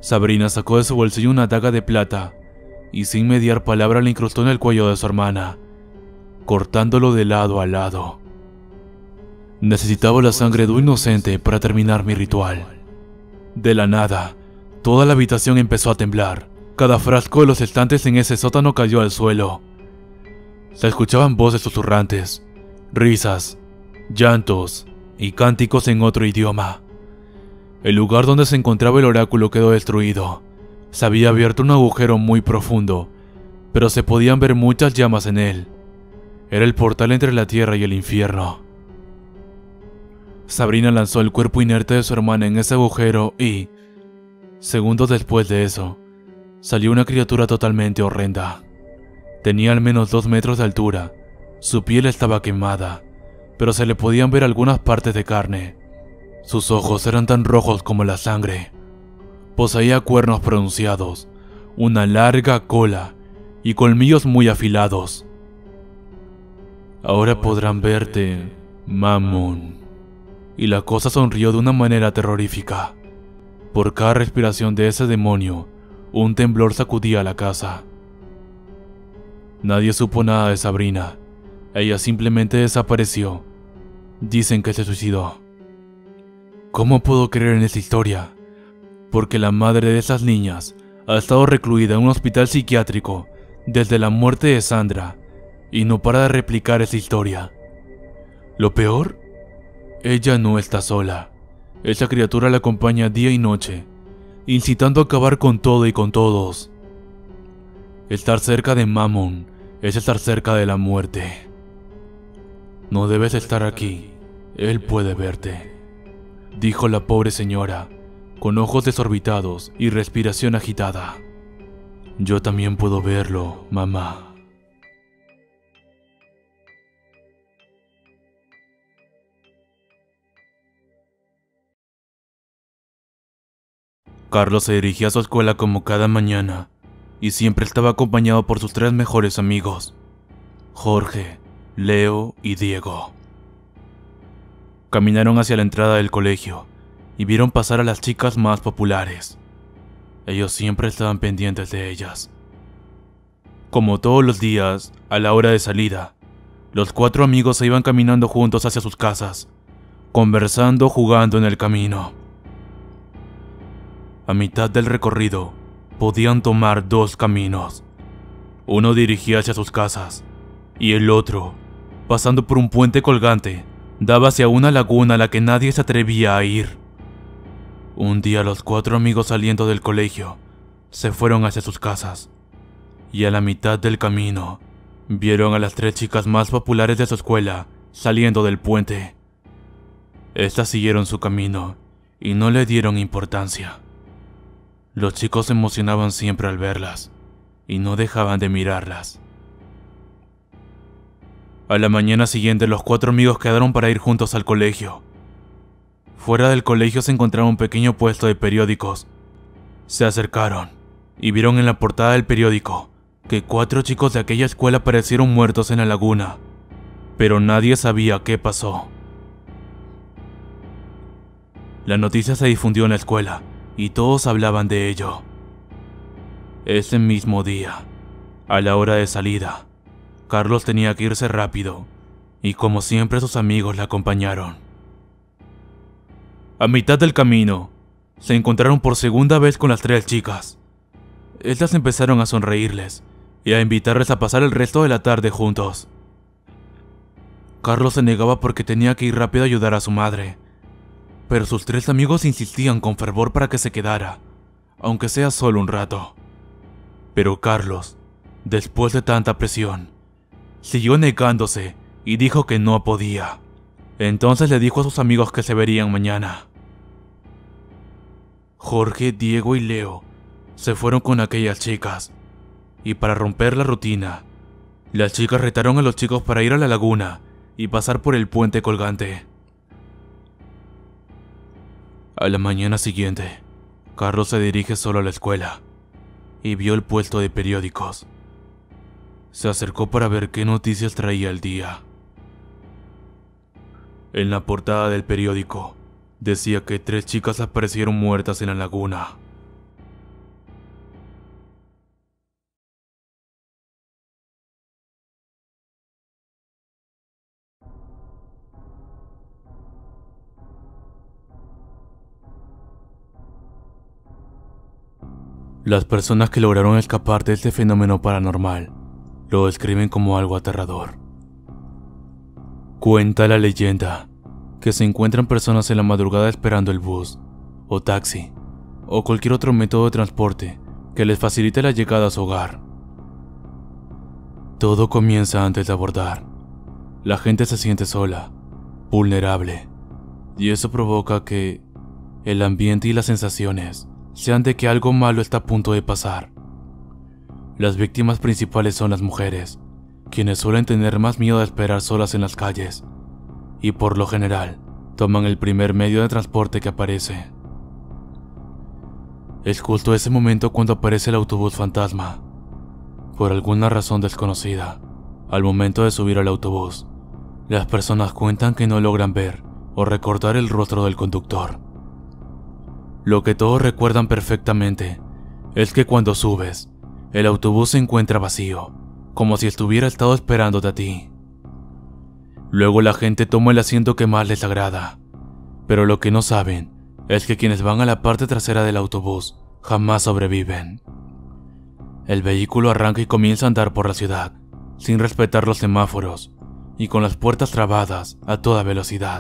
Sabrina sacó de su bolsillo una daga de plata y sin mediar palabra la incrustó en el cuello de su hermana, cortándolo de lado a lado. Necesitaba la sangre de un inocente para terminar mi ritual. De la nada, toda la habitación empezó a temblar. Cada frasco de los estantes en ese sótano cayó al suelo. Se escuchaban voces susurrantes, risas, llantos y cánticos en otro idioma. El lugar donde se encontraba el oráculo quedó destruido. Se había abierto un agujero muy profundo, pero se podían ver muchas llamas en él. Era el portal entre la tierra y el infierno. Sabrina lanzó el cuerpo inerte de su hermana en ese agujero y, segundos después de eso, salió una criatura totalmente horrenda. Tenía al menos dos metros de altura, su piel estaba quemada, pero se le podían ver algunas partes de carne. Sus ojos eran tan rojos como la sangre. Poseía cuernos pronunciados, una larga cola y colmillos muy afilados. Ahora podrán verte, Mammon. Y la cosa sonrió de una manera terrorífica. Por cada respiración de ese demonio, un temblor sacudía la casa. Nadie supo nada de Sabrina. Ella simplemente desapareció. Dicen que se suicidó. ¿Cómo puedo creer en esa historia? Porque la madre de esas niñas ha estado recluida en un hospital psiquiátrico desde la muerte de Sandra y no para de replicar esa historia. Lo peor, ella no está sola. Esa criatura la acompaña día y noche, incitando a acabar con todo y con todos. Estar cerca de Mammon es estar cerca de la muerte. No debes estar aquí, él puede verte, dijo la pobre señora, con ojos desorbitados y respiración agitada. Yo también puedo verlo, mamá. Carlos se dirigía a su escuela como cada mañana, y siempre estaba acompañado por sus tres mejores amigos, Jorge, Leo y Diego. Caminaron hacia la entrada del colegio y vieron pasar a las chicas más populares. Ellos siempre estaban pendientes de ellas. Como todos los días, a la hora de salida, los cuatro amigos se iban caminando juntos hacia sus casas, conversando, jugando en el camino. A mitad del recorrido, podían tomar dos caminos. Uno dirigía hacia sus casas, y el otro, pasando por un puente colgante, daba hacia una laguna a la que nadie se atrevía a ir. Un día los cuatro amigos saliendo del colegio, se fueron hacia sus casas, y a la mitad del camino, vieron a las tres chicas más populares de su escuela saliendo del puente. Estas siguieron su camino, y no le dieron importancia. Los chicos se emocionaban siempre al verlas, y no dejaban de mirarlas. A la mañana siguiente los cuatro amigos quedaron para ir juntos al colegio. Fuera del colegio se encontraba un pequeño puesto de periódicos. Se acercaron, y vieron en la portada del periódico que cuatro chicos de aquella escuela aparecieron muertos en la laguna, pero nadie sabía qué pasó. La noticia se difundió en la escuela, y todos hablaban de ello. Ese mismo día, a la hora de salida, Carlos tenía que irse rápido, y como siempre sus amigos le acompañaron. A mitad del camino, se encontraron por segunda vez con las tres chicas. Estas empezaron a sonreírles y a invitarles a pasar el resto de la tarde juntos. Carlos se negaba porque tenía que ir rápido a ayudar a su madre, pero sus tres amigos insistían con fervor para que se quedara, aunque sea solo un rato. Pero Carlos, después de tanta presión, siguió negándose y dijo que no podía. Entonces le dijo a sus amigos que se verían mañana. Jorge, Diego y Leo se fueron con aquellas chicas, y para romper la rutina, las chicas retaron a los chicos para ir a la laguna y pasar por el puente colgante. A la mañana siguiente, Carlos se dirige solo a la escuela y vio el puesto de periódicos. Se acercó para ver qué noticias traía el día. En la portada del periódico decía que tres chicas aparecieron muertas en la laguna. Las personas que lograron escapar de este fenómeno paranormal lo describen como algo aterrador. Cuenta la leyenda que se encuentran personas en la madrugada esperando el bus, o taxi, o cualquier otro método de transporte que les facilite la llegada a su hogar. Todo comienza antes de abordar. La gente se siente sola, vulnerable, y eso provoca que el ambiente y las sensaciones sean de que algo malo está a punto de pasar. Las víctimas principales son las mujeres, quienes suelen tener más miedo de esperar solas en las calles, y por lo general toman el primer medio de transporte que aparece. Es justo ese momento cuando aparece el autobús fantasma. Por alguna razón desconocida, al momento de subir al autobús, las personas cuentan que no logran ver o recordar el rostro del conductor. Lo que todos recuerdan perfectamente es que cuando subes, el autobús se encuentra vacío, como si estuviera estado esperándote a ti. Luego la gente toma el asiento que más les agrada, pero lo que no saben es que quienes van a la parte trasera del autobús jamás sobreviven. El vehículo arranca y comienza a andar por la ciudad, sin respetar los semáforos y con las puertas trabadas a toda velocidad.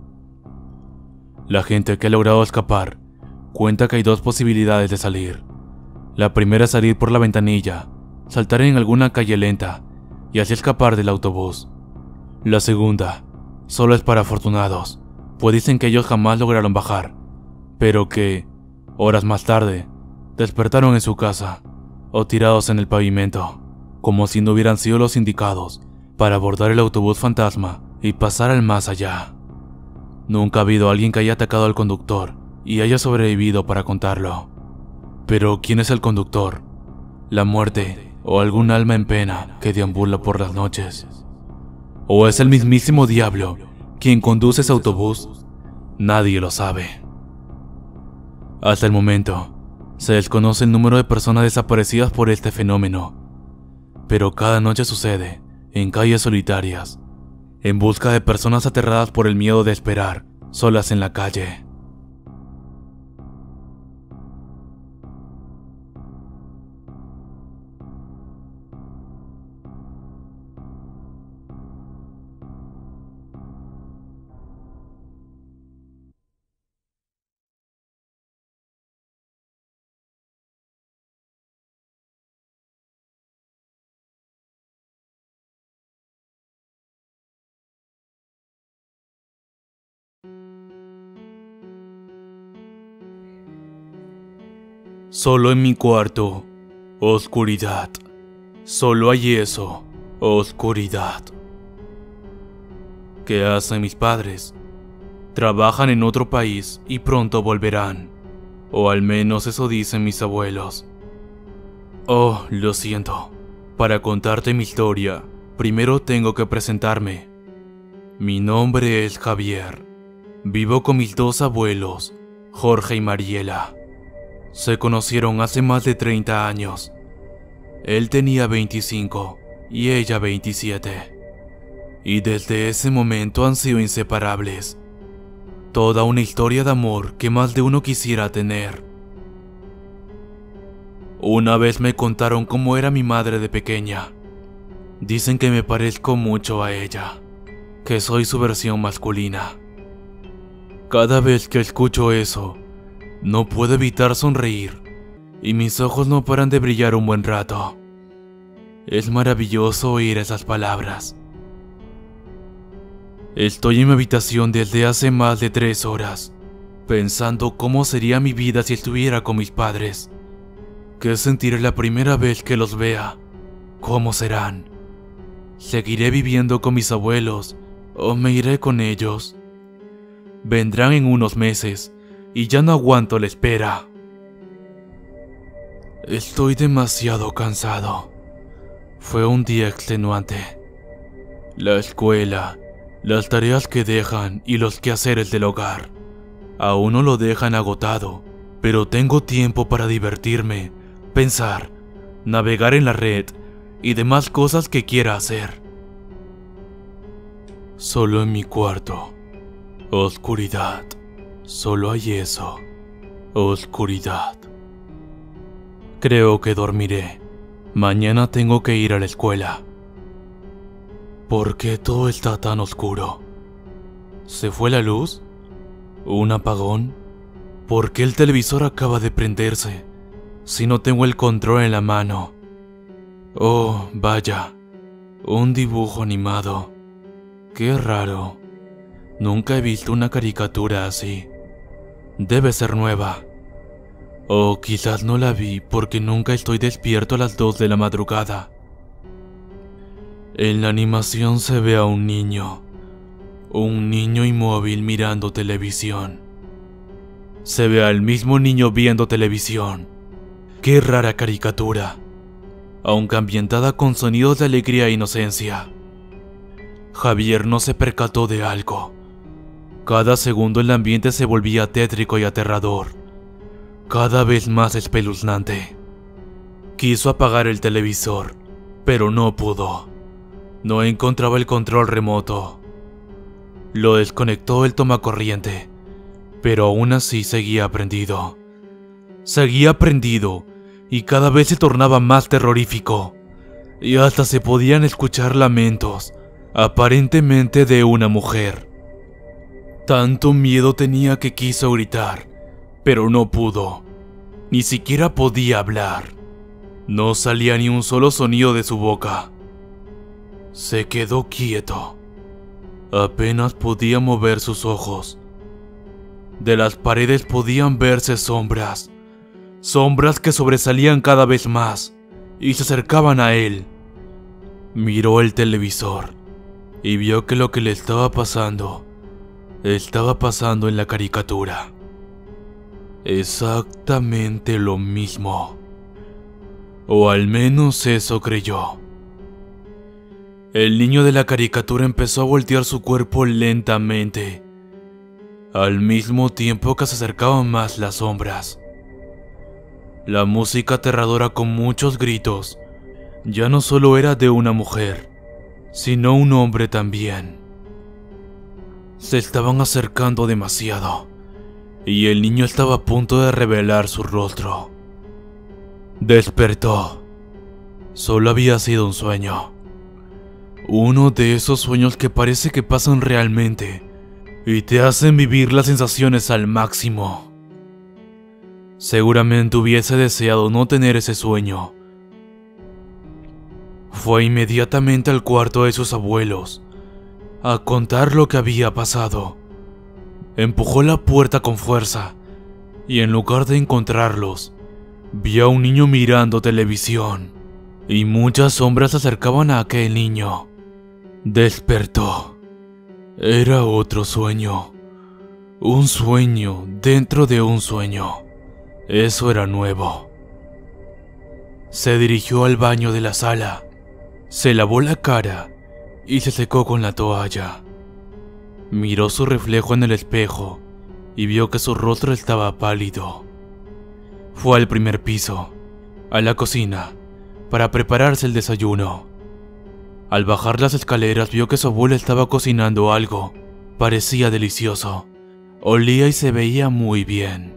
La gente que ha logrado escapar cuenta que hay dos posibilidades de salir. La primera es salir por la ventanilla, saltar en alguna calle lenta y así escapar del autobús. La segunda solo es para afortunados, pues dicen que ellos jamás lograron bajar, pero que, horas más tarde, despertaron en su casa o tirados en el pavimento, como si no hubieran sido los indicados para abordar el autobús fantasma y pasar al más allá. Nunca ha habido alguien que haya atacado al conductor y haya sobrevivido para contarlo. Pero ¿quién es el conductor? ¿La muerte o algún alma en pena que deambula por las noches? ¿O es el mismísimo diablo quien conduce ese autobús? Nadie lo sabe. Hasta el momento, se desconoce el número de personas desaparecidas por este fenómeno, pero cada noche sucede en calles solitarias, en busca de personas aterradas por el miedo de esperar solas en la calle. Solo en mi cuarto, oscuridad. Solo hay eso, oscuridad. ¿Qué hacen mis padres? Trabajan en otro país y pronto volverán. O al menos eso dicen mis abuelos. Oh, lo siento. Para contarte mi historia, primero tengo que presentarme. Mi nombre es Javier. Vivo con mis dos abuelos, Jorge y Mariela. Se conocieron hace más de treinta años. Él tenía veinticinco y ella veintisiete. Y desde ese momento han sido inseparables. Toda una historia de amor que más de uno quisiera tener. Una vez me contaron cómo era mi madre de pequeña. Dicen que me parezco mucho a ella, que soy su versión masculina. Cada vez que escucho eso, no puedo evitar sonreír, y mis ojos no paran de brillar un buen rato. Es maravilloso oír esas palabras. Estoy en mi habitación desde hace más de tres horas, pensando cómo sería mi vida si estuviera con mis padres. ¿Qué sentiré la primera vez que los vea? ¿Cómo serán? ¿Seguiré viviendo con mis abuelos o me iré con ellos? Vendrán en unos meses y ya no aguanto la espera. Estoy demasiado cansado. Fue un día extenuante. La escuela, las tareas que dejan y los quehaceres del hogar. A uno lo dejan agotado, pero tengo tiempo para divertirme, pensar, navegar en la red y demás cosas que quiera hacer. Solo en mi cuarto. Oscuridad. Solo hay eso. Oscuridad. Creo que dormiré. Mañana tengo que ir a la escuela. ¿Por qué todo está tan oscuro? ¿Se fue la luz? ¿Un apagón? ¿Por qué el televisor acaba de prenderse si no tengo el control en la mano? Oh, vaya, un dibujo animado. Qué raro. Nunca he visto una caricatura así. Debe ser nueva. O quizás no la vi porque nunca estoy despierto a las dos de la madrugada. En la animación se ve a un niño. Un niño inmóvil mirando televisión. Se ve al mismo niño viendo televisión. Qué rara caricatura, aunque ambientada con sonidos de alegría e inocencia. Javier no se percató de algo. Cada segundo el ambiente se volvía tétrico y aterrador, cada vez más espeluznante. Quiso apagar el televisor, pero no pudo. No encontraba el control remoto. Lo desconectó el tomacorriente, pero aún así seguía prendido. Seguía prendido y cada vez se tornaba más terrorífico. Y hasta se podían escuchar lamentos, aparentemente de una mujer. Tanto miedo tenía que quiso gritar, pero no pudo. Ni siquiera podía hablar. No salía ni un solo sonido de su boca. Se quedó quieto. Apenas podía mover sus ojos. De las paredes podían verse sombras. Sombras que sobresalían cada vez más y se acercaban a él. Miró el televisor y vio que lo que le estaba pasando estaba pasando en la caricatura. Exactamente lo mismo. O al menos eso creyó. El niño de la caricatura empezó a voltear su cuerpo lentamente, al mismo tiempo que se acercaban más las sombras. La música aterradora con muchos gritos ya no solo era de una mujer, sino un hombre también. Se estaban acercando demasiado, y el niño estaba a punto de revelar su rostro. Despertó. Solo había sido un sueño. Uno de esos sueños que parece que pasan realmente y te hacen vivir las sensaciones al máximo. Seguramente hubiese deseado no tener ese sueño. Fue inmediatamente al cuarto de sus abuelos a contar lo que había pasado. Empujó la puerta con fuerza y en lugar de encontrarlos, vio a un niño mirando televisión y muchas sombras se acercaban a aquel niño. Despertó. Era otro sueño. Un sueño dentro de un sueño. Eso era nuevo. Se dirigió al baño de la sala, se lavó la cara y se secó con la toalla. Miró su reflejo en el espejo y vio que su rostro estaba pálido. Fue al primer piso, a la cocina, para prepararse el desayuno. Al bajar las escaleras vio que su abuela estaba cocinando algo. Parecía delicioso, olía y se veía muy bien.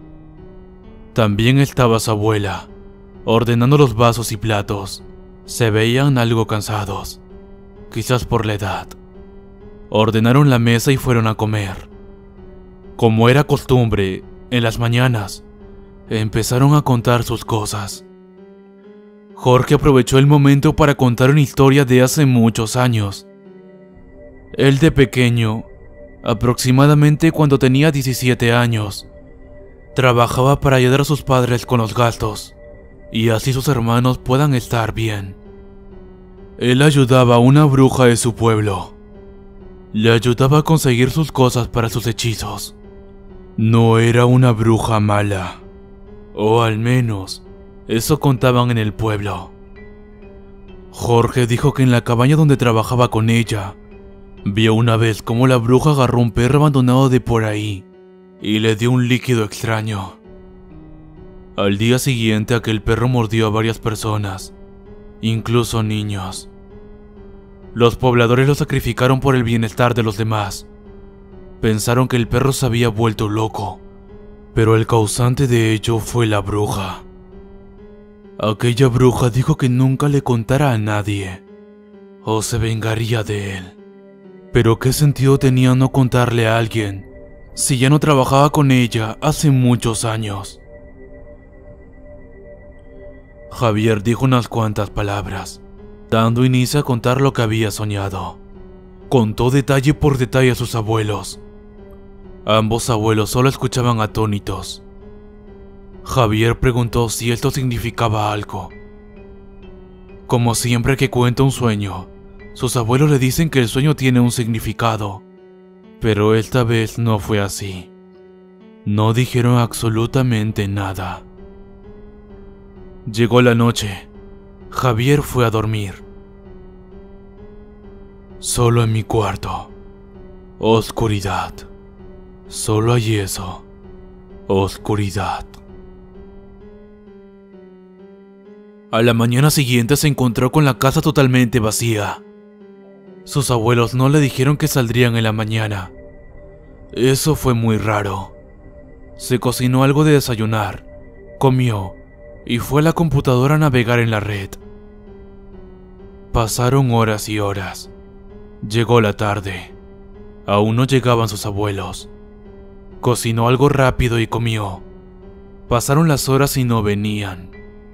También estaba su abuela, ordenando los vasos y platos. Se veían algo cansados, quizás por la edad. Ordenaron la mesa y fueron a comer. Como era costumbre, en las mañanas, empezaron a contar sus cosas. Jorge aprovechó el momento para contar una historia de hace muchos años. Él de pequeño, aproximadamente cuando tenía diecisiete años, trabajaba para ayudar a sus padres con los gastos, y así sus hermanos puedan estar bien. Él ayudaba a una bruja de su pueblo. Le ayudaba a conseguir sus cosas para sus hechizos. No era una bruja mala, o al menos eso contaban en el pueblo. Jorge dijo que en la cabaña donde trabajaba con ella, vio una vez cómo la bruja agarró un perro abandonado de por ahí y le dio un líquido extraño. Al día siguiente aquel perro mordió a varias personas, incluso niños. Los pobladores lo sacrificaron por el bienestar de los demás. Pensaron que el perro se había vuelto loco, pero el causante de ello fue la bruja. Aquella bruja dijo que nunca le contara a nadie, o se vengaría de él. Pero ¿qué sentido tenía no contarle a alguien si ya no trabajaba con ella hace muchos años? Javier dijo unas cuantas palabras, dando inicio a contar lo que había soñado. Contó detalle por detalle a sus abuelos. Ambos abuelos solo escuchaban atónitos. Javier preguntó si esto significaba algo. Como siempre que cuenta un sueño, sus abuelos le dicen que el sueño tiene un significado, pero esta vez no fue así. No dijeron absolutamente nada. Llegó la noche. Javier fue a dormir. Solo en mi cuarto. Oscuridad. Solo hay eso. Oscuridad. A la mañana siguiente se encontró con la casa totalmente vacía. Sus abuelos no le dijeron que saldrían en la mañana. Eso fue muy raro. Se cocinó algo de desayunar, comió y fue a la computadora a navegar en la red. Pasaron horas y horas. Llegó la tarde. Aún no llegaban sus abuelos. Cocinó algo rápido y comió. Pasaron las horas y no venían.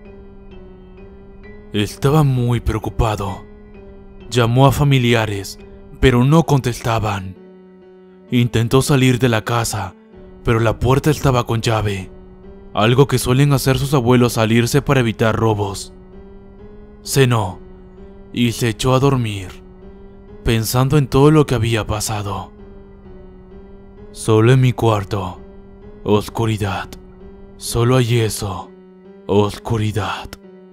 Estaba muy preocupado. Llamó a familiares, pero no contestaban. Intentó salir de la casa, pero la puerta estaba con llave, algo que suelen hacer sus abuelos al irse para evitar robos. Cenó y se echó a dormir, pensando en todo lo que había pasado. Solo en mi cuarto, oscuridad. Solo hay eso, oscuridad.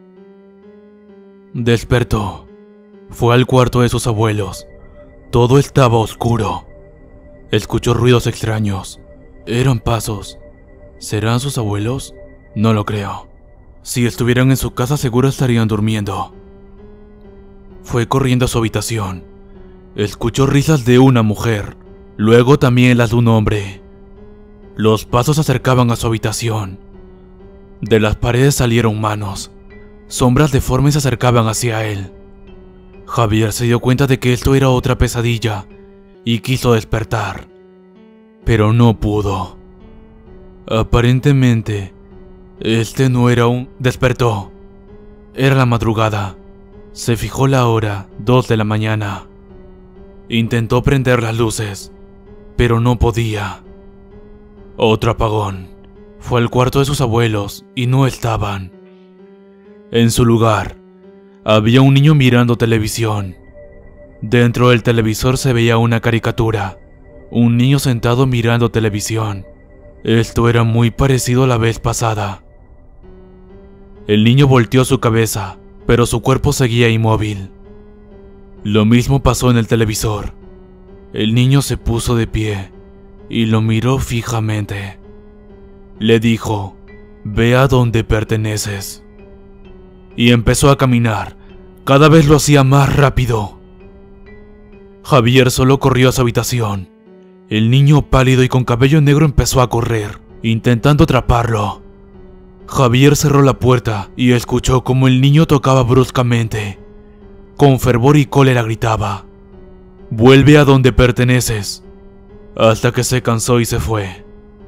Despertó. Fue al cuarto de sus abuelos. Todo estaba oscuro. Escuchó ruidos extraños. Eran pasos. ¿Serán sus abuelos? No lo creo. Si estuvieran en su casa seguro estarían durmiendo. Fue corriendo a su habitación. Escuchó risas de una mujer, luego también las de un hombre. Los pasos se acercaban a su habitación. De las paredes salieron manos. Sombras deformes se acercaban hacia él. Javier se dio cuenta de que esto era otra pesadilla y quiso despertar, pero no pudo. Aparentemente, este no era un... Despertó. Era la madrugada. Se fijó la hora, dos de la mañana. Intentó prender las luces, pero no podía. Otro apagón. Fue al cuarto de sus abuelos y no estaban. En su lugar, había un niño mirando televisión. Dentro del televisor se veía una caricatura. Un niño sentado mirando televisión. Esto era muy parecido a la vez pasada. El niño volteó su cabeza, pero su cuerpo seguía inmóvil. Lo mismo pasó en el televisor. El niño se puso de pie y lo miró fijamente. Le dijo: "Ve a donde perteneces". Y empezó a caminar. Cada vez lo hacía más rápido. Javier solo corrió a su habitación. El niño pálido y con cabello negro empezó a correr, intentando atraparlo. Javier cerró la puerta y escuchó como el niño tocaba bruscamente. Con fervor y cólera gritaba: "Vuelve a donde perteneces", hasta que se cansó y se fue.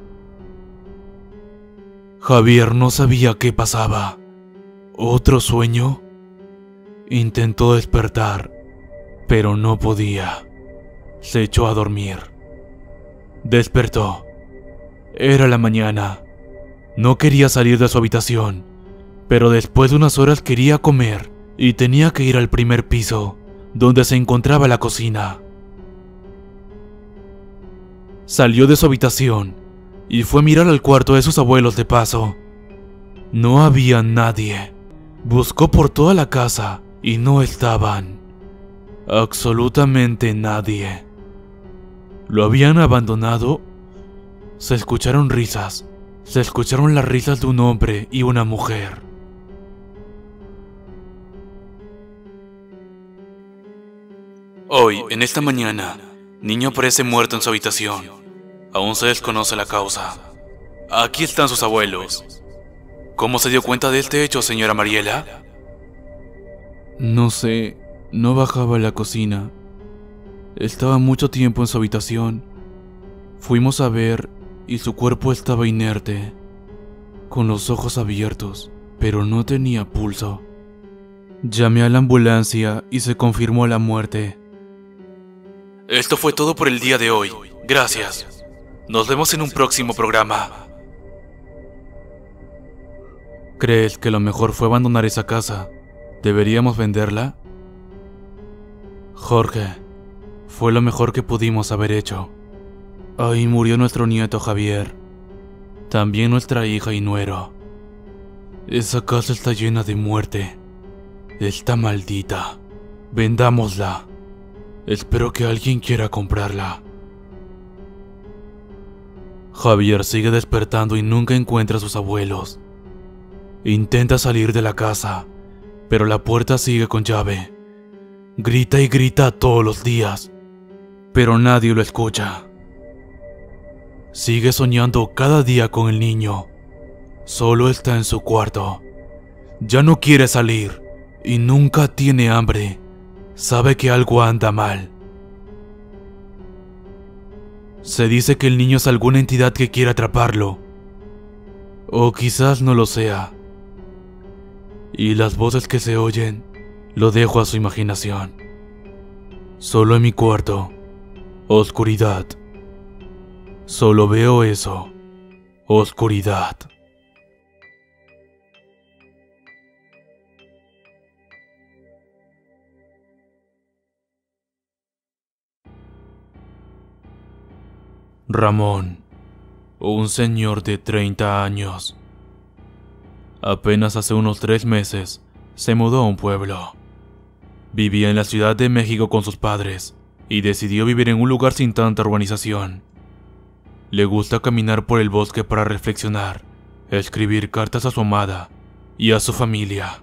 Javier no sabía qué pasaba. ¿Otro sueño? Intentó despertar, pero no podía. Se echó a dormir. Despertó. Era la mañana. No quería salir de su habitación, pero después de unas horas quería comer y tenía que ir al primer piso, donde se encontraba la cocina. Salió de su habitación y fue a mirar al cuarto de sus abuelos de paso. No había nadie. Buscó por toda la casa y no estaban. Absolutamente nadie. ¿Lo habían abandonado? Se escucharon risas. Se escucharon las risas de un hombre y una mujer. Hoy, en esta mañana, niño aparece muerto en su habitación. Aún se desconoce la causa. Aquí están sus abuelos. ¿Cómo se dio cuenta de este hecho, señora Mariela? No sé, no bajaba a la cocina. Estaba mucho tiempo en su habitación. Fuimos a ver y su cuerpo estaba inerte, con los ojos abiertos, pero no tenía pulso. Llamé a la ambulancia y se confirmó la muerte. Esto fue todo por el día de hoy. Gracias. Nos vemos en un próximo programa. ¿Crees que lo mejor fue abandonar esa casa? ¿Deberíamos venderla? Jorge, fue lo mejor que pudimos haber hecho. Ahí murió nuestro nieto Javier. También nuestra hija y nuero. Esa casa está llena de muerte. Está maldita. Vendámosla. Espero que alguien quiera comprarla. Javier sigue despertando y nunca encuentra a sus abuelos. Intenta salir de la casa, pero la puerta sigue con llave. Grita y grita todos los días, pero nadie lo escucha. Sigue soñando cada día con el niño. Solo está en su cuarto. Ya no quiere salir y nunca tiene hambre. Sabe que algo anda mal. Se dice que el niño es alguna entidad que quiere atraparlo. O quizás no lo sea. Y las voces que se oyen, lo dejo a su imaginación. Solo en mi cuarto, oscuridad. Solo veo eso, oscuridad. Ramón, un señor de treinta años. Apenas hace unos tres meses se mudó a un pueblo. Vivía en la Ciudad de México con sus padres y decidió vivir en un lugar sin tanta urbanización. Le gusta caminar por el bosque para reflexionar, escribir cartas a su amada y a su familia.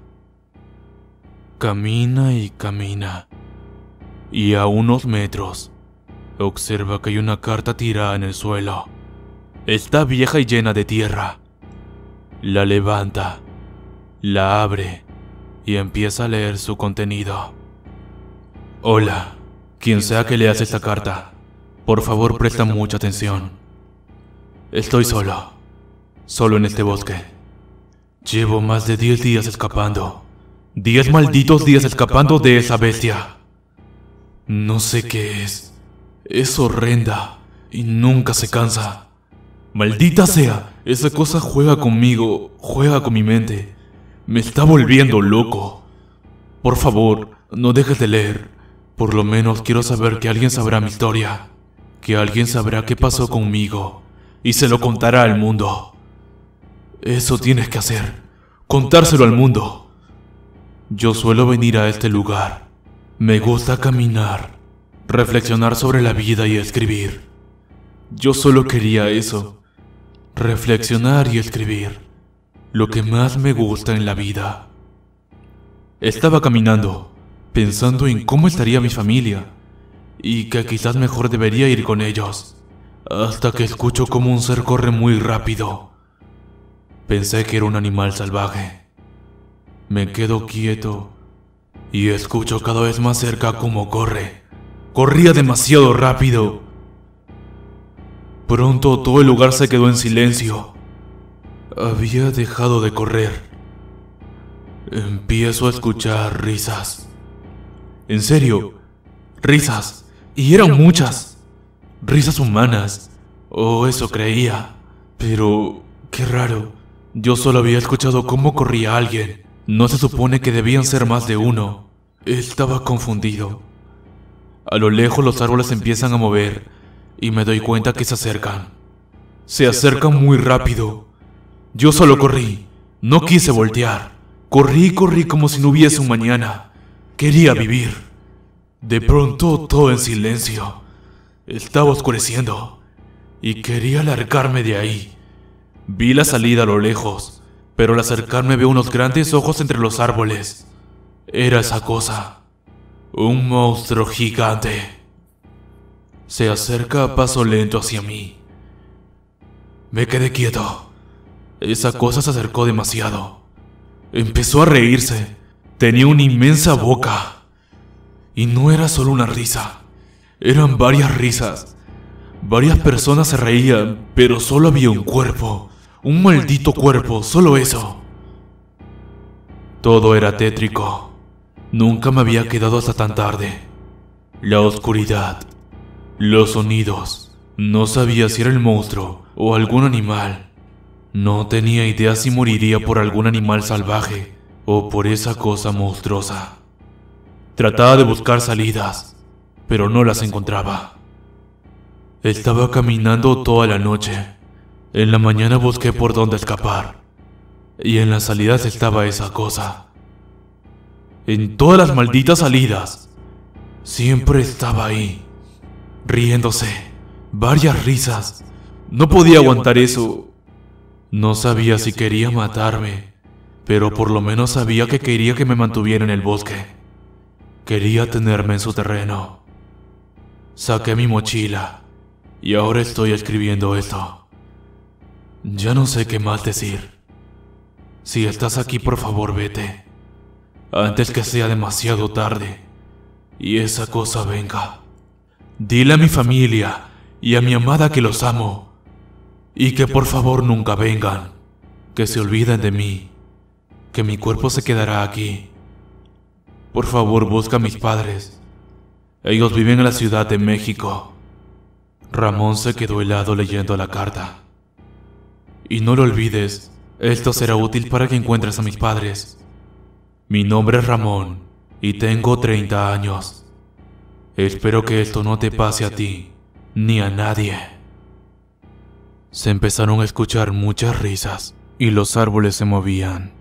Camina y camina, y a unos metros observa que hay una carta tirada en el suelo. Está vieja y llena de tierra. La levanta, la abre y empieza a leer su contenido. Hola, quien sea que leas esta carta, por favor presta mucha atención. Estoy solo, solo en este bosque. Llevo más de diez días escapando. Diez malditos días escapando de esa bestia. No sé qué es. Es horrenda y nunca se cansa. Maldita sea, esa cosa juega conmigo, juega con mi mente. Me está volviendo loco. Por favor, no dejes de leer. Por lo menos quiero saber que alguien sabrá mi historia. Que alguien sabrá qué pasó conmigo y se lo contará al mundo. Eso tienes que hacer, contárselo al mundo. Yo suelo venir a este lugar. Me gusta caminar, reflexionar sobre la vida y escribir. Yo solo quería eso. Reflexionar y escribir. Lo que más me gusta en la vida. Estaba caminando, pensando en cómo estaría mi familia, y que quizás mejor debería ir con ellos, hasta que escucho como un ser corre muy rápido. Pensé que era un animal salvaje. Me quedo quieto, y escucho cada vez más cerca cómo corre. Corría demasiado rápido. Pronto todo el lugar se quedó en silencio. Había dejado de correr. Empiezo a escuchar risas. En serio, risas. Y eran muchas. Risas humanas. O eso creía. Pero, qué raro. Yo solo había escuchado cómo corría alguien. No se supone que debían ser más de uno. Estaba confundido. A lo lejos los árboles empiezan a mover. Y me doy cuenta que se acercan. Se acercan muy rápido. Yo solo corrí. No quise voltear. Corrí y corrí como si no hubiese un mañana. Quería vivir. De pronto todo en silencio. Estaba oscureciendo. Y quería largarme de ahí. Vi la salida a lo lejos. Pero al acercarme veo unos grandes ojos entre los árboles. Era esa cosa. Un monstruo gigante. Se acerca a paso lento hacia mí. Me quedé quieto. Esa cosa se acercó demasiado. Empezó a reírse. Tenía una inmensa boca. Y no era solo una risa. Eran varias risas. Varias personas se reían, pero solo había un cuerpo. Un maldito cuerpo, solo eso. Todo era tétrico. Nunca me había quedado hasta tan tarde. La oscuridad. Los sonidos. No sabía si era el monstruo o algún animal. No tenía idea si moriría por algún animal salvaje o por esa cosa monstruosa. Trataba de buscar salidas, pero no las encontraba. Estaba caminando toda la noche. En la mañana busqué por dónde escapar. Y en las salidas estaba esa cosa. En todas las malditas salidas. Siempre estaba ahí. Riéndose. Varias risas. No podía aguantar eso. No sabía si quería matarme, pero por lo menos sabía que quería que me mantuviera en el bosque. Quería tenerme en su terreno. Saqué mi mochila y ahora estoy escribiendo esto. Ya no sé qué más decir. Si estás aquí, por favor, vete. Antes que sea demasiado tarde y esa cosa venga. Dile a mi familia y a mi amada que los amo. Y que por favor nunca vengan. Que se olviden de mí. Que mi cuerpo se quedará aquí. Por favor, busca a mis padres. Ellos viven en la Ciudad de México. Ramón se quedó helado leyendo la carta. Y no lo olvides, esto será útil para que encuentres a mis padres. Mi nombre es Ramón y tengo treinta años. Espero que esto no te pase a ti, ni a nadie. Se empezaron a escuchar muchas risas y los árboles se movían.